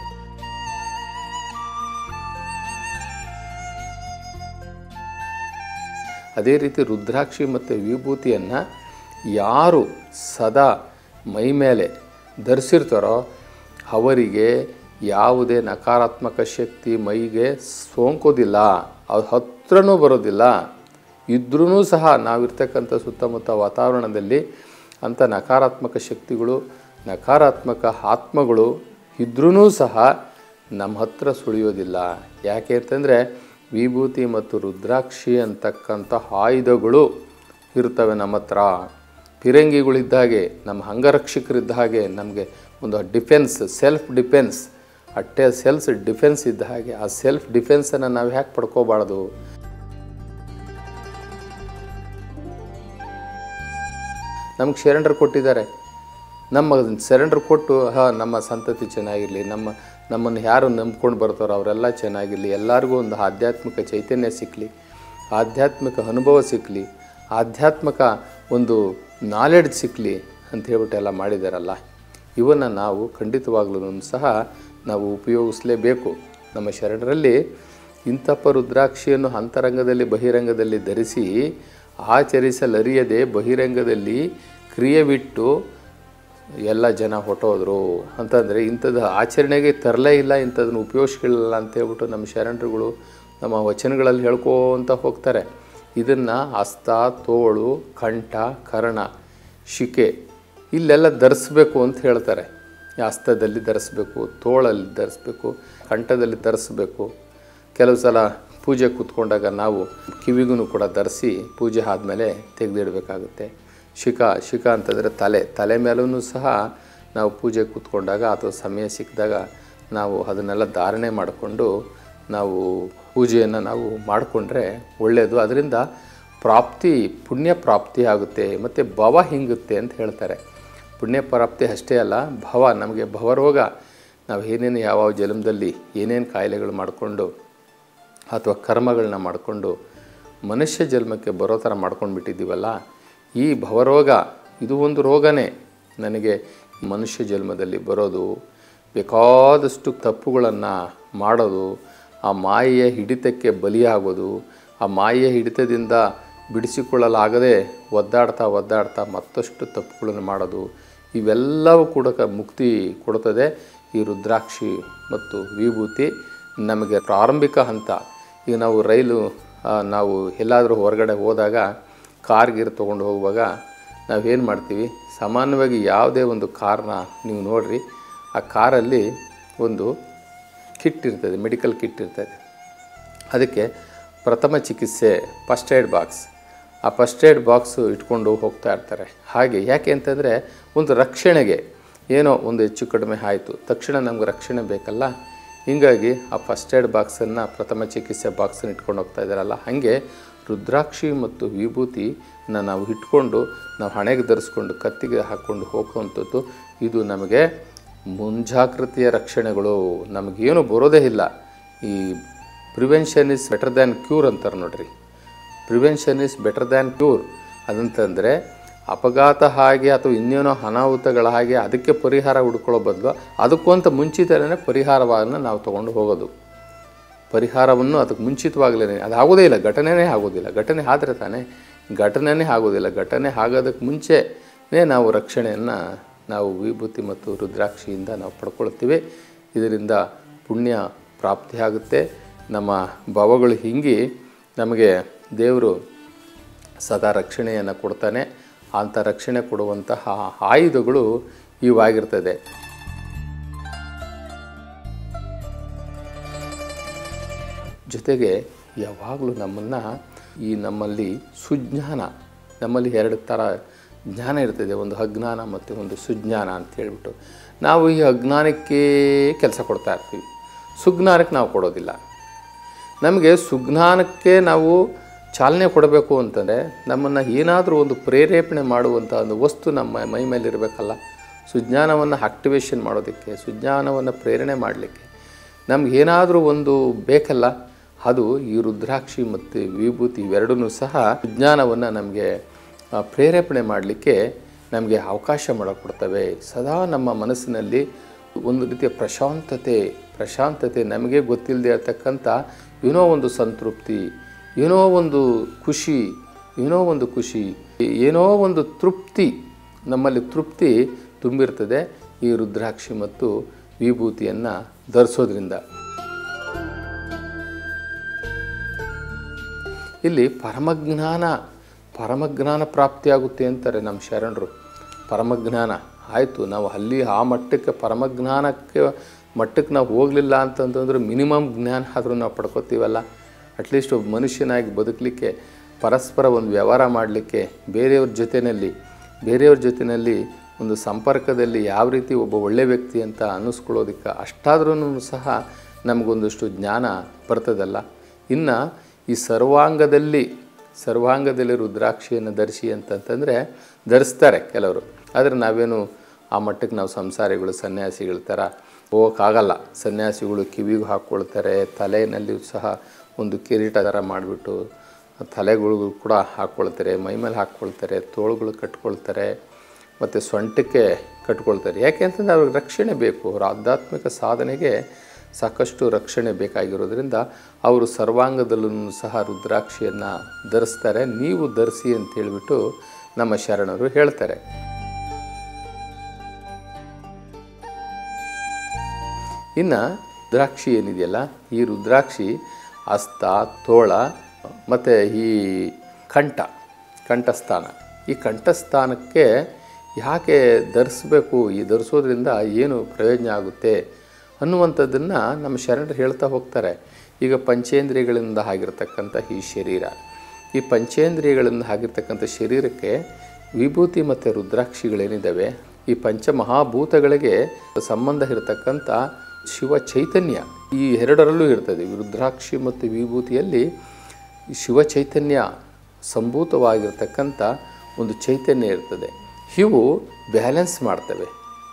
[SPEAKER 1] ಅದೇ ರೀತಿ ರುದ್ರಾಕ್ಷಿ ಮತ್ತು ವಿಭೂತಿಯನ್ನು ಯಾರು ಸದಾ ಮೈ ಮೇಲೆ ಧರಿಸಿರ್ತಾರೋ ಅವರಿಗೆ ಯಾವುದೇ ನಕಾರಾತ್ಮಕ ಶಕ್ತಿ ಮೈಗೆ ಸೋಂಕೋದಿಲ್ಲ, ಅದು ಹತ್ರನೂ ಬರೋದಿಲ್ಲ. ಇದ್ರೂ ಸಹ ನಾವಿರ್ತಕ್ಕಂಥ ಸುತ್ತಮುತ್ತ ವಾತಾವರಣದಲ್ಲಿ ಅಂಥ ನಕಾರಾತ್ಮಕ ಶಕ್ತಿಗಳು, ನಕಾರಾತ್ಮಕ ಆತ್ಮಗಳು ಇದ್ರೂ ಸಹ ನಮ್ಮ ಹತ್ರ ಸುಳಿಯೋದಿಲ್ಲ. ಯಾಕೆ ಅಂತಂದರೆ ವಿಭೂತಿ ಮತ್ತು ರುದ್ರಾಕ್ಷಿ ಅಂತಕ್ಕಂಥ ಆಯುಧಗಳು ಇರ್ತವೆ ನಮ್ಮ ಹತ್ರ. ಫಿರಂಗಿಗಳಿದ್ದಾಗೆ, ನಮ್ಮ ಅಂಗರಕ್ಷಕರಿದ್ದ ಹಾಗೆ, ನಮಗೆ ಒಂದು ಡಿಫೆನ್ಸ್, ಸೆಲ್ಫ್ ಡಿಫೆನ್ಸ್ ಇದ್ದ ಹಾಗೆ ಆ ಸೆಲ್ಫ್ ಡಿಫೆನ್ಸನ್ನು ನಾವು ಯಾಕೆ ಪಡ್ಕೋಬಾರ್ದು? ನಮಗೆ ಶರಣರು ಕೊಟ್ಟಿದ್ದಾರೆ. ನಮ್ಮ ಶರಣರು ಕೊಟ್ಟು ನಮ್ಮ ಸಂತತಿ ಚೆನ್ನಾಗಿರಲಿ, ನಮ್ಮನ್ನು ಯಾರು ನಂಬ್ಕೊಂಡು ಬರ್ತಾರೋ ಅವರೆಲ್ಲ ಚೆನ್ನಾಗಿರಲಿ, ಎಲ್ಲರಿಗೂ ಒಂದು ಆಧ್ಯಾತ್ಮಿಕ ಚೈತನ್ಯ ಸಿಕ್ಕಲಿ, ಆಧ್ಯಾತ್ಮಿಕ ಅನುಭವ ಸಿಕ್ಕಲಿ, ಆಧ್ಯಾತ್ಮಿಕ ಒಂದು ನಾಲೆಡ್ಜ್ ಸಿಕ್ಕಲಿ ಅಂತ ಹೇಳ್ಬಿಟ್ಟು ಎಲ್ಲ ಮಾಡಿದಾರಲ್ಲ. ಇವನ್ನು ನಾವು ಖಂಡಿತವಾಗ್ಲೂ ಸಹ ನಾವು ಉಪಯೋಗಿಸಲೇಬೇಕು. ನಮ್ಮ ಶರಣರಲ್ಲಿ ಇಂಥಪ್ಪ ರುದ್ರಾಕ್ಷಿಯನ್ನು ಅಂತರಂಗದಲ್ಲಿ ಬಹಿರಂಗದಲ್ಲಿ ಧರಿಸಿ ಆಚರಿಸಲರಿಯದೆ ಬಹಿರಂಗದಲ್ಲಿ ಕ್ರಿಯೆ ಬಿಟ್ಟು ಎಲ್ಲ ಜನ ಹೊಟ್ಟೋದ್ರು ಅಂತಂದರೆ ಇಂಥದ್ದು ಆಚರಣೆಗೆ ತರಲೇ ಇಲ್ಲ, ಇಂಥದನ್ನು ಉಪಯೋಗಿಸ್ಕೊಳ್ಳಲ್ಲ ಅಂತೇಳ್ಬಿಟ್ಟು ನಮ್ಮ ಶರಣರುಗಳು ನಮ್ಮ ವಚನಗಳಲ್ಲಿ ಹೇಳ್ಕೊತ ಹೋಗ್ತಾರೆ. ಇದನ್ನು ಹಸ್ತ, ತೋಳು, ಕಂಠ, ಕರ್ಣ, ಶಿಕೆ ಇಲ್ಲೆಲ್ಲ ಧರಿಸ್ಬೇಕು ಅಂತ ಹೇಳ್ತಾರೆ. ಹಸ್ತದಲ್ಲಿ ಧರಿಸ್ಬೇಕು, ತೋಳಲ್ಲಿ ಧರಿಸ್ಬೇಕು, ಕಂಠದಲ್ಲಿ ಧರಿಸ್ಬೇಕು. ಕೆಲವು ಸಲ ಪೂಜೆ ಕೂತ್ಕೊಂಡಾಗ ನಾವು ಕಿವಿಗೂ ಕೂಡ ಧರಿಸಿ ಪೂಜೆ ಆದಮೇಲೆ ತೆಗೆದಿಡಬೇಕಾಗುತ್ತೆ. ಶಿಖ ಅಂತಂದರೆ ತಲೆ ಮೇಲೂ ಸಹ ನಾವು ಪೂಜೆ ಕೂತ್ಕೊಂಡಾಗ ಅಥವಾ ಸಮಯ ಸಿಕ್ಕಿದಾಗ ನಾವು ಅದನ್ನೆಲ್ಲ ಧಾರಣೆ ಮಾಡಿಕೊಂಡು ನಾವು ಪೂಜೆಯನ್ನು ನಾವು ಮಾಡಿಕೊಂಡ್ರೆ ಒಳ್ಳೆಯದು. ಅದರಿಂದ ಪುಣ್ಯ ಪ್ರಾಪ್ತಿ ಆಗುತ್ತೆ ಮತ್ತು ಭವ ಹಿಂಗುತ್ತೆ ಅಂತ ಹೇಳ್ತಾರೆ. ಪುಣ್ಯ ಪ್ರಾಪ್ತಿ ಅಷ್ಟೇ ಅಲ್ಲ, ನಮಗೆ ಭವರೋಗ, ನಾವು ಏನೇನು ಯಾವ ಜನ್ಮದಲ್ಲಿ ಏನೇನು ಕಾಯಿಲೆಗಳು ಮಾಡಿಕೊಂಡು ಅಥವಾ ಕರ್ಮಗಳನ್ನ ಮಾಡಿಕೊಂಡು ಮನುಷ್ಯ ಜನ್ಮಕ್ಕೆ ಬರೋ ಥರ ಮಾಡ್ಕೊಂಡು ಬಿಟ್ಟಿದ್ದೀವಲ್ಲ, ಈ ಭವರೋಗ ಇದು ಒಂದು ರೋಗನೇ. ನನಗೆ ಮನುಷ್ಯ ಜನ್ಮದಲ್ಲಿ ಬರೋದು, ಬೇಕಾದಷ್ಟು ತಪ್ಪುಗಳನ್ನು ಮಾಡೋದು, ಆ ಮಾಯೆಯ ಹಿಡಿತಕ್ಕೆ ಬಲಿಯಾಗೋದು, ಆ ಮಾಯೆಯ ಹಿಡಿತದಿಂದ ಬಿಡಿಸಿಕೊಳ್ಳಲಾಗದೆ ಒದ್ದಾಡ್ತಾ ಮತ್ತಷ್ಟು ತಪ್ಪುಗಳನ್ನು ಮಾಡೋದು, ಇವೆಲ್ಲವೂ ಕೂಡ ಮುಕ್ತಿ ಕೊಡುತ್ತದೆ ಈ ರುದ್ರಾಕ್ಷಿ ಮತ್ತು ವಿಭೂತಿ. ನಮಗೆ ಪ್ರಾರಂಭಿಕ ಹಂತ. ಈಗ ನಾವು ಎಲ್ಲಾದರೂ ಹೊರಗಡೆ ಹೋದಾಗ ಕಾರ್ಗಿರ್ ತೊಗೊಂಡು ಹೋಗುವಾಗ ನಾವೇನು ಮಾಡ್ತೀವಿ, ಸಾಮಾನ್ಯವಾಗಿ ಯಾವುದೇ ಒಂದು ಕಾರ್ನ ನೀವು ನೋಡಿರಿ, ಆ ಕಾರಲ್ಲಿ ಒಂದು ಕಿಟ್ ಇರ್ತದೆ, ಮೆಡಿಕಲ್ ಕಿಟ್ ಇರ್ತದೆ. ಅದಕ್ಕೆ ಪ್ರಥಮ ಚಿಕಿತ್ಸೆ ಫಸ್ಟ್ ಏಡ್ ಬಾಕ್ಸ್, ಆ ಫಸ್ಟ್ ಏಡ್ ಬಾಕ್ಸು ಇಟ್ಕೊಂಡು ಹೋಗ್ತಾ ಇರ್ತಾರೆ. ಹಾಗೆ ಯಾಕೆ ಅಂತಂದರೆ ಒಂದು ರಕ್ಷಣೆಗೆ ಏನೋ ಒಂದು ಹೆಚ್ಚು ಕಡಿಮೆ ಆಯಿತು ತಕ್ಷಣ ನಮ್ಗೆ ರಕ್ಷಣೆ ಬೇಕಲ್ಲ, ಹೀಗಾಗಿ ಆ ಫಸ್ಟ್ ಏಡ್ ಬಾಕ್ಸನ್ನು ಪ್ರಥಮ ಚಿಕಿತ್ಸೆ ಬಾಕ್ಸನ್ನು ಇಟ್ಕೊಂಡು ಹೋಗ್ತಾ ಇದ್ದಾರಲ್ಲ, ಹಾಗೆ ರುದ್ರಾಕ್ಷಿ ಮತ್ತು ವಿಭೂತಿನ ನಾವು ಇಟ್ಕೊಂಡು ನಾವು ಹಣೆಗೆ ಧರಿಸ್ಕೊಂಡು ಕತ್ತಿಗೆ ಹಾಕ್ಕೊಂಡು ಹೋಗುವಂಥದ್ದು. ಇದು ನಮಗೆ ಮುಂಜಾಗ್ರತೆಯ ರಕ್ಷಣೆಗಳು. ನಮಗೇನು ಬರೋದೇ ಇಲ್ಲ. ಈ prevention is better than cure ಅಂತಾರೆ ನೋಡ್ರಿ. Prevention is better than cure ಅದಂತಂದರೆ ಅಪಘಾತ ಹಾಗೆ ಅಥವಾ ಇನ್ನೇನೋ ಅನಾಹುತಗಳ ಹಾಗೆ ಅದಕ್ಕೆ ಪರಿಹಾರ ಹುಡ್ಕೊಳ್ಳೋ ಬದಲು ಅದಕ್ಕಂತ ಮುಂಚಿತನೇ ಪರಿಹಾರವನ್ನು ನಾವು ತೊಗೊಂಡು ಹೋಗೋದು. ಪರಿಹಾರವನ್ನು ಅದಕ್ಕೆ ಮುಂಚಿತವಾಗಲೇ ಅದು ಆಗೋದೇ ಇಲ್ಲ, ಘಟನೆನೇ ಆಗೋದಿಲ್ಲ. ಘಟನೆ ಆದರೆ ತಾನೇ, ಘಟನೆನೇ ಆಗೋದಿಲ್ಲ. ಘಟನೆ ಆಗೋದಕ್ಕೆ ಮುಂಚೆನೇ ನಾವು ರಕ್ಷಣೆಯನ್ನು ನಾವು ವಿಭೂತಿ ಮತ್ತು ರುದ್ರಾಕ್ಷಿಯಿಂದ ನಾವು ಪಡ್ಕೊಳ್ತೀವಿ. ಇದರಿಂದ ಪುಣ್ಯ ಪ್ರಾಪ್ತಿಯಾಗುತ್ತೆ. ನಮ್ಮ ಭಾವಗಳು ಹಿಂಗಿ ನಮಗೆ ದೇವರು ಸದಾ ರಕ್ಷಣೆಯನ್ನು ಕೊಡ್ತಾನೆ. ಅಂಥ ರಕ್ಷಣೆ ಕೊಡುವಂತಹ ಆಯುಧಗಳು ಇವಾಗಿರ್ತದೆ. ಜೊತೆಗೆ ಯಾವಾಗಲೂ ನಮ್ಮಲ್ಲಿ ಸುಜ್ಞಾನ, ನಮ್ಮಲ್ಲಿ ಎರಡು ಥರ ಜ್ಞಾನ ಇರ್ತದೆ, ಒಂದು ಅಜ್ಞಾನ ಮತ್ತು ಒಂದು ಸುಜ್ಞಾನ ಅಂತ ಹೇಳ್ಬಿಟ್ಟು. ನಾವು ಈ ಅಜ್ಞಾನಕ್ಕೆ ಕೆಲಸ ಕೊಡ್ತಾ ಇರ್ತೀವಿ, ಸುಜ್ಞಾನಕ್ಕೆ ನಾವು ಕೊಡೋದಿಲ್ಲ. ನಮಗೆ ಸುಜ್ಞಾನಕ್ಕೆ ನಾವು ಚಾಲನೆ ಕೊಡಬೇಕು ಅಂತಂದರೆ ನಮ್ಮನ್ನು ಏನಾದರೂ ಒಂದು ಪ್ರೇರೇಪಣೆ ಮಾಡುವಂಥ ಒಂದು ವಸ್ತು ನಮ್ಮ ಮೈ ಮೇಲಿರಬೇಕಲ್ಲ. ಸುಜ್ಞಾನವನ್ನು ಆಕ್ಟಿವೇಶನ್ ಮಾಡೋದಕ್ಕೆ, ಸುಜ್ಞಾನವನ್ನು ಪ್ರೇರಣೆ ಮಾಡಲಿಕ್ಕೆ ನಮಗೇನಾದರೂ ಒಂದು ಬೇಕಲ್ಲ. ಅದು ಈ ರುದ್ರಾಕ್ಷಿ ಮತ್ತು ವಿಭೂತಿ ಇವೆರಡೂ ಸಹ ವಿಜ್ಞಾನವನ್ನು ನಮಗೆ ಪ್ರೇರೇಪಣೆ ಮಾಡಲಿಕ್ಕೆ ನಮಗೆ ಅವಕಾಶ ಮಾಡಿಕೊಡ್ತವೆ. ಸದಾ ನಮ್ಮ ಮನಸ್ಸಿನಲ್ಲಿ ಒಂದು ರೀತಿಯ ಪ್ರಶಾಂತತೆ ನಮಗೆ ಗೊತ್ತಿಲ್ಲದೆ ಇರತಕ್ಕಂಥ ಏನೋ ಒಂದು ಸಂತೃಪ್ತಿ, ಏನೋ ಒಂದು ಖುಷಿ, ಏನೋ ಒಂದು ತೃಪ್ತಿ, ನಮ್ಮಲ್ಲಿ ತೃಪ್ತಿ ತುಂಬಿರ್ತದೆ ಈ ರುದ್ರಾಕ್ಷಿ ಮತ್ತು ವಿಭೂತಿಯನ್ನು ಧರಿಸೋದ್ರಿಂದ. ಇಲ್ಲಿ ಪರಮಜ್ಞಾನ ಪ್ರಾಪ್ತಿಯಾಗುತ್ತೆ ಅಂತಾರೆ ನಮ್ಮ ಶರಣರು. ಪರಮಜ್ಞಾನ ಆಯಿತು, ನಾವು ಅಲ್ಲಿ ಆ ಮಟ್ಟಕ್ಕೆ ನಾವು ಹೋಗಲಿಲ್ಲ ಅಂತಂತಂದ್ರೆ ಮಿನಿಮಮ್ ಜ್ಞಾನ ಆದರೂ ನಾವು ಪಡ್ಕೋತೀವಲ್ಲ. ಅಟ್ಲೀಸ್ಟ್ ಒಬ್ಬ ಮನುಷ್ಯನಾಗಿ ಬದುಕಲಿಕ್ಕೆ, ಪರಸ್ಪರ ಒಂದು ವ್ಯವಹಾರ ಮಾಡಲಿಕ್ಕೆ, ಬೇರೆಯವ್ರ ಜೊತೆಯಲ್ಲಿ ಒಂದು ಸಂಪರ್ಕದಲ್ಲಿ ಯಾವ ರೀತಿ ಒಬ್ಬ ಒಳ್ಳೆಯ ವ್ಯಕ್ತಿ ಅಂತ ಅನ್ನಿಸ್ಕೊಳ್ಳೋದಕ್ಕೆ ಅಷ್ಟಾದ್ರೂ ಸಹ ನಮಗೊಂದಷ್ಟು ಜ್ಞಾನ ಬರ್ತದಲ್ಲ. ಇನ್ನು ಈ ಸರ್ವಾಂಗದಲ್ಲಿ ರುದ್ರಾಕ್ಷಿಯನ್ನು ಧರಿಸಿ ಅಂತಂತಂದರೆ ಧರಿಸ್ತಾರೆ ಕೆಲವರು. ಆದರೆ ನಾವೇನು ಆ ಮಟ್ಟಕ್ಕೆ ನಾವು ಸಂಸಾರಿಗಳು ಸನ್ಯಾಸಿಗಳ ಥರ ಹೋಗೋಕ್ಕಾಗಲ್ಲ. ಸನ್ಯಾಸಿಗಳು ಕಿವಿಗೂ ಹಾಕ್ಕೊಳ್ತಾರೆ, ತಲೆಯಲ್ಲಿ ಸಹ ಒಂದು ಕಿರೀಟ ಥರ ಮಾಡಿಬಿಟ್ಟು ತಲೆಗಳು ಕೂಡ ಹಾಕ್ಕೊಳ್ತಾರೆ, ಮೈಮೇಲೆ ಹಾಕ್ಕೊಳ್ತಾರೆ, ತೋಳುಗಳು ಕಟ್ಕೊಳ್ತಾರೆ, ಮತ್ತು ಸೊಂಟಕ್ಕೆ ಕಟ್ಕೊಳ್ತಾರೆ. ಯಾಕೆ ಅಂತಂದರೆ ಅವ್ರಿಗೆ ರಕ್ಷಣೆ ಬೇಕು. ಅವರ ಆಧ್ಯಾತ್ಮಿಕ ಸಾಧನೆಗೆ ಸಾಕಷ್ಟು ರಕ್ಷಣೆ ಬೇಕಾಗಿರೋದ್ರಿಂದ ಅವರು ಸರ್ವಾಂಗದಲ್ಲೂ ಸಹ ರುದ್ರಾಕ್ಷಿಯನ್ನು ಧರಿಸ್ತಾರೆ. ನೀವು ಧರಿಸಿ ಅಂತ ಹೇಳಿಬಿಟ್ಟು ನಮ್ಮ ಶರಣರು ಹೇಳ್ತಾರೆ. ಇನ್ನು ರುದ್ರಾಕ್ಷಿ ಏನಿದೆಯಲ್ಲ, ಈ ರುದ್ರಾಕ್ಷಿ ಹಸ್ತ, ತೋಳ ಮತ್ತು ಈ ಕಂಠಸ್ಥಾನ, ಈ ಕಂಠಸ್ಥಾನಕ್ಕೆ ಯಾಕೆ ಧರಿಸ್ಬೇಕು, ಈ ಧರಿಸೋದ್ರಿಂದ ಏನು ಪ್ರಯೋಜನ ಆಗುತ್ತೆ ಅನ್ನುವಂಥದ್ದನ್ನು ನಮ್ಮ ಶರಣರು ಹೇಳ್ತಾ ಹೋಗ್ತಾರೆ. ಈಗ ಪಂಚೇಂದ್ರಿಯಗಳಿಂದ ಆಗಿರ್ತಕ್ಕಂಥ ಈ ಶರೀರ, ಈ ಪಂಚೇಂದ್ರಿಯಗಳಿಂದ ಆಗಿರ್ತಕ್ಕಂಥ ಶರೀರಕ್ಕೆ ವಿಭೂತಿ ಮತ್ತು ರುದ್ರಾಕ್ಷಿಗಳೇನಿದ್ದಾವೆ, ಈ ಪಂಚಮಹಾಭೂತಗಳಿಗೆ ಸಂಬಂಧ ಇರತಕ್ಕಂಥ ಶಿವ ಚೈತನ್ಯ ಈ ಎರಡರಲ್ಲೂ ಇರ್ತದೆ. ರುದ್ರಾಕ್ಷಿ ಮತ್ತು ವಿಭೂತಿಯಲ್ಲಿ ಶಿವ ಚೈತನ್ಯ ಸಂಭೂತವಾಗಿರ್ತಕ್ಕಂಥ ಒಂದು ಚೈತನ್ಯ ಇರ್ತದೆ. ಇವು ಬ್ಯಾಲೆನ್ಸ್ ಮಾಡ್ತವೆ,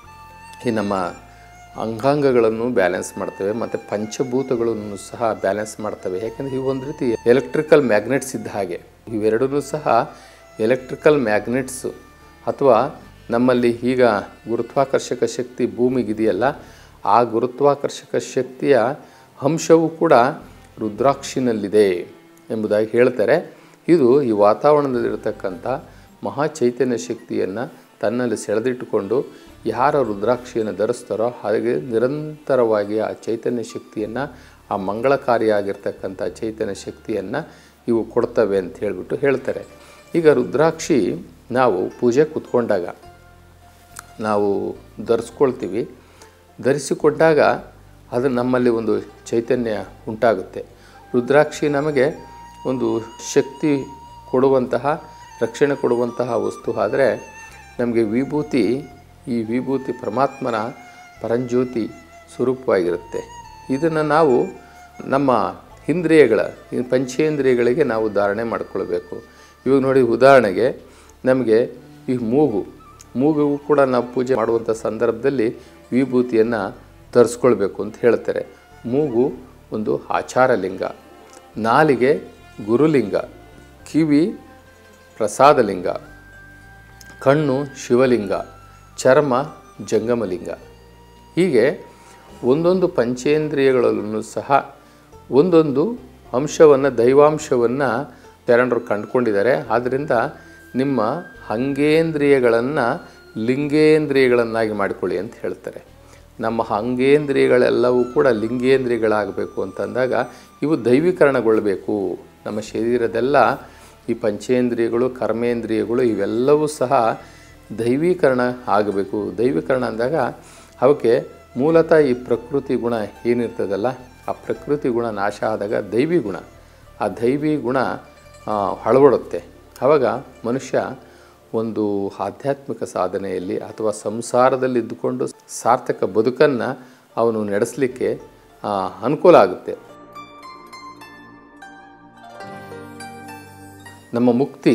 [SPEAKER 1] ಈ ನಮ್ಮ ಅಂಗಾಂಗಗಳನ್ನು ಬ್ಯಾಲೆನ್ಸ್ ಮಾಡ್ತವೆ ಮತ್ತು ಪಂಚಭೂತಗಳನ್ನು ಸಹ ಬ್ಯಾಲೆನ್ಸ್ ಮಾಡ್ತವೆ. ಯಾಕೆಂದರೆ ಇವು ಒಂದು ರೀತಿ ಎಲೆಕ್ಟ್ರಿಕಲ್ ಮ್ಯಾಗ್ನೆಟ್ಸ್ ಇದ್ದ ಹಾಗೆ. ಇವೆರಡೂ ಸಹ ಎಲೆಕ್ಟ್ರಿಕಲ್ ಮ್ಯಾಗ್ನೆಟ್ಸು, ಅಥವಾ ನಮ್ಮಲ್ಲಿ ಈಗ ಗುರುತ್ವಾಕರ್ಷಕ ಶಕ್ತಿ ಭೂಮಿಗಿದೆಯಲ್ಲ, ಆ ಗುರುತ್ವಾಕರ್ಷಕ ಶಕ್ತಿಯ ಅಂಶವೂ ಕೂಡ ರುದ್ರಾಕ್ಷಿನಲ್ಲಿದೆ ಎಂಬುದಾಗಿ ಹೇಳ್ತಾರೆ. ಇದು ಈ ವಾತಾವರಣದಲ್ಲಿರತಕ್ಕಂಥ ಮಹಾಚೈತನ್ಯ ಶಕ್ತಿಯನ್ನು ತನ್ನಲ್ಲಿ ಸೆಳೆದಿಟ್ಟುಕೊಂಡು ಯಾರ ರುದ್ರಾಕ್ಷಿಯನ್ನು ಧರಿಸ್ತಾರೋ ಹಾಗೆ ನಿರಂತರವಾಗಿ ಆ ಚೈತನ್ಯ ಶಕ್ತಿಯನ್ನು, ಆ ಮಂಗಳಕಾರಿಯಾಗಿರ್ತಕ್ಕಂಥ ಚೈತನ್ಯ ಶಕ್ತಿಯನ್ನು ಇವು ಕೊಡ್ತವೆ ಅಂತ ಹೇಳಿಬಿಟ್ಟು ಹೇಳ್ತಾರೆ. ಈಗ ರುದ್ರಾಕ್ಷಿ ನಾವು ಪೂಜೆ ಕೂತ್ಕೊಂಡಾಗ ನಾವು ಧರಿಸ್ಕೊಳ್ತೀವಿ. ಧರಿಸಿಕೊಂಡಾಗ ಅದು ನಮ್ಮಲ್ಲಿ ಒಂದು ಚೈತನ್ಯ ಉಂಟಾಗುತ್ತೆ. ರುದ್ರಾಕ್ಷಿ ನಮಗೆ ಒಂದು ಶಕ್ತಿ ಕೊಡುವಂತಹ, ರಕ್ಷಣೆ ಕೊಡುವಂತಹ ವಸ್ತು. ಆದರೆ ನಮಗೆ ವಿಭೂತಿ, ಈ ವಿಭೂತಿ ಪರಮಾತ್ಮನ ಪರಂಜ್ಯೋತಿ ಸ್ವರೂಪವಾಗಿರುತ್ತೆ. ಇದನ್ನು ನಾವು ನಮ್ಮ ಇಂದ್ರಿಯಗಳ, ಪಂಚೇಂದ್ರಿಯಗಳಿಗೆ ನಾವು ಧಾರಣೆ ಮಾಡಿಕೊಳ್ಬೇಕು. ಇವಾಗ ನೋಡಿ, ಉದಾಹರಣೆಗೆ ನಮಗೆ ಈ ಮೂಗಿಗೂ ಕೂಡ ನಾವು ಪೂಜೆ ಮಾಡುವಂಥ ಸಂದರ್ಭದಲ್ಲಿ ವಿಭೂತಿಯನ್ನು ಧರಿಸ್ಕೊಳ್ಬೇಕು ಅಂತ ಹೇಳ್ತಾರೆ. ಮೂಗು ಒಂದು ಆಚಾರಲಿಂಗ, ನಾಲಿಗೆ ಗುರುಲಿಂಗ, ಕಿವಿ ಪ್ರಸಾದಲಿಂಗ, ಕಣ್ಣು ಶಿವಲಿಂಗ, ಚರ್ಮ ಜಂಗಮಲಿಂಗ. ಹೀಗೆ ಒಂದೊಂದು ಪಂಚೇಂದ್ರಿಯಗಳಲ್ಲೂ ಸಹ ಒಂದೊಂದು ಅಂಶವನ್ನು, ದೈವಾಂಶವನ್ನು ಶರಣರು ಕಂಡುಕೊಂಡಿದ್ದಾರೆ. ಆದ್ದರಿಂದ ನಿಮ್ಮ ಅಂಗೇಂದ್ರಿಯಗಳನ್ನು ಲಿಂಗೇಂದ್ರಿಯಗಳನ್ನಾಗಿ ಮಾಡಿಕೊಳ್ಳಿ ಅಂತ ಹೇಳ್ತಾರೆ. ನಮ್ಮ ಅಂಗೇಂದ್ರಿಯಗಳೆಲ್ಲವೂ ಕೂಡ ಲಿಂಗೇಂದ್ರಿಯಗಳಾಗಬೇಕು ಅಂತಂದಾಗ ಇವು ದೈವೀಕರಣಗೊಳ್ಳಬೇಕು. ನಮ್ಮ ಶರೀರದೆಲ್ಲ ಈ ಪಂಚೇಂದ್ರಿಯಗಳು, ಕರ್ಮೇಂದ್ರಿಯಗಳು ಇವೆಲ್ಲವೂ ಸಹ ದೈವೀಕರಣ ಆಗಬೇಕು. ದೈವೀಕರಣ ಅಂದಾಗ ಅವಕ್ಕೆ ಮೂಲತಃ ಈ ಪ್ರಕೃತಿ ಗುಣ ಏನಿರ್ತದಲ್ಲ, ಆ ಪ್ರಕೃತಿ ಗುಣ ನಾಶ ಆದಾಗ ದೈವಿ ಗುಣ, ಆ ದೈವಿ ಗುಣ ಅಳವಡುತ್ತೆ. ಆವಾಗ ಮನುಷ್ಯ ಒಂದು ಆಧ್ಯಾತ್ಮಿಕ ಸಾಧನೆಯಲ್ಲಿ ಅಥವಾ ಸಂಸಾರದಲ್ಲಿ ಇದ್ದುಕೊಂಡು ಸಾರ್ಥಕ ಬದುಕನ್ನು ಅವನು ನಡೆಸಲಿಕ್ಕೆ ಅನುಕೂಲ ಆಗುತ್ತೆ. ನಮ್ಮ ಮುಕ್ತಿ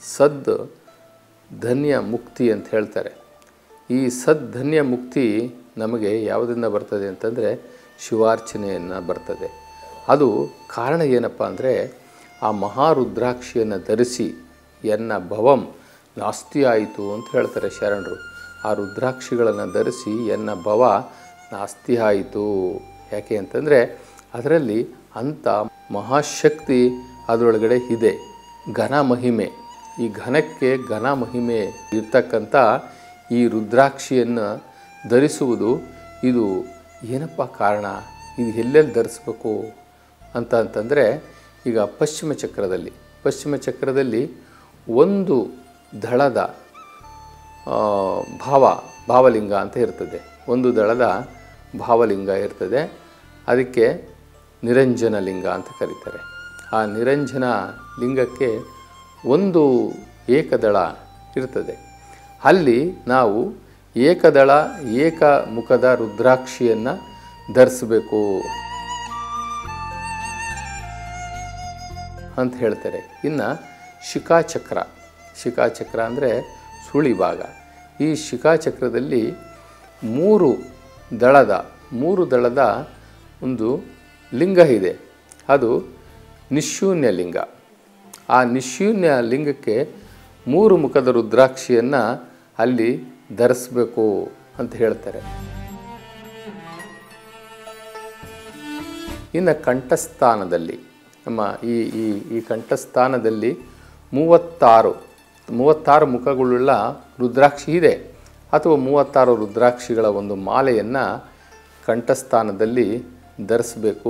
[SPEAKER 1] ಧನ್ಯ ಮುಕ್ತಿ ಅಂತ ಹೇಳ್ತಾರೆ. ಈ ಧನ್ಯ ಮುಕ್ತಿ ನಮಗೆ ಯಾವುದರಿಂದ ಬರ್ತದೆ ಅಂತಂದರೆ ಶಿವಾರ್ಚನೆಯನ್ನು ಬರ್ತದೆ. ಅದು ಕಾರಣ ಏನಪ್ಪ ಅಂದರೆ, ಆ ಮಹಾರುದ್ರಾಕ್ಷಿಯನ್ನು ಧರಿಸಿ ಎನ್ನ ಭವಂ ನಾಸ್ತಿ ಆಯಿತು ಅಂತ ಹೇಳ್ತಾರೆ ಶರಣರು. ಆ ರುದ್ರಾಕ್ಷಿಗಳನ್ನು ಧರಿಸಿ ಎನ್ನ ಭವ ನಾಸ್ತಿ ಆಯಿತು. ಯಾಕೆ ಅಂತಂದರೆ ಅದರಲ್ಲಿ ಅಂಥ ಮಹಾಶಕ್ತಿ ಅದರೊಳಗಡೆ ಇದೆ. ಘನ ಮಹಿಮೆ, ಈ ಘನಕ್ಕೆ ಘನ ಮಹಿಮೆ ಇರ್ತಕ್ಕಂಥ ಈ ರುದ್ರಾಕ್ಷಿಯನ್ನು ಧರಿಸುವುದು, ಇದು ಏನಪ್ಪ ಕಾರಣ, ಇದು ಎಲ್ಲೆಲ್ಲಿ ಧರಿಸ್ಬೇಕು ಅಂತಂದರೆ, ಈಗ ಪಶ್ಚಿಮ ಚಕ್ರದಲ್ಲಿ ಒಂದು ದಳದ ಭಾವಲಿಂಗ ಅಂತ ಇರ್ತದೆ. ಒಂದು ದಳದ ಭಾವಲಿಂಗ ಇರ್ತದೆ. ಅದಕ್ಕೆ ನಿರಂಜನ ಲಿಂಗ ಅಂತ ಕರೀತಾರೆ. ಆ ನಿರಂಜನ ಲಿಂಗಕ್ಕೆ ಒಂದು ಏಕದಳ ಇರ್ತದೆ. ಅಲ್ಲಿ ನಾವು ಏಕಮುಖದ ರುದ್ರಾಕ್ಷಿಯನ್ನು ಧರಿಸಬೇಕು ಅಂತ ಹೇಳ್ತಾರೆ. ಇನ್ನು ಶಿಖಾಚಕ್ರ ಅಂದರೆ ಸುಳಿ ಭಾಗ. ಈ ಶಿಖಾಚಕ್ರದಲ್ಲಿ ಮೂರು ದಳದ ಒಂದು ಲಿಂಗ ಇದೆ. ಅದು ನಿಶೂನ್ಯ ಲಿಂಗ. ಆ ನಿಶೂನ್ಯ ಲಿಂಗಕ್ಕೆ 3 ಮುಖದ ರುದ್ರಾಕ್ಷಿಯನ್ನು ಅಲ್ಲಿ ಧರಿಸಬೇಕು ಅಂತ ಹೇಳ್ತಾರೆ. ಇನ್ನು ಕಂಠಸ್ಥಾನದಲ್ಲಿ ನಮ್ಮ ಈ ಕಂಠಸ್ಥಾನದಲ್ಲಿ 36 ಮುಖಗಳುಳ್ಳ ರುದ್ರಾಕ್ಷಿ ಇದೆ, ಅಥವಾ 36 ರುದ್ರಾಕ್ಷಿಗಳ ಒಂದು ಮಾಲೆಯನ್ನು ಕಂಠಸ್ಥಾನದಲ್ಲಿ ಧರಿಸಬೇಕು.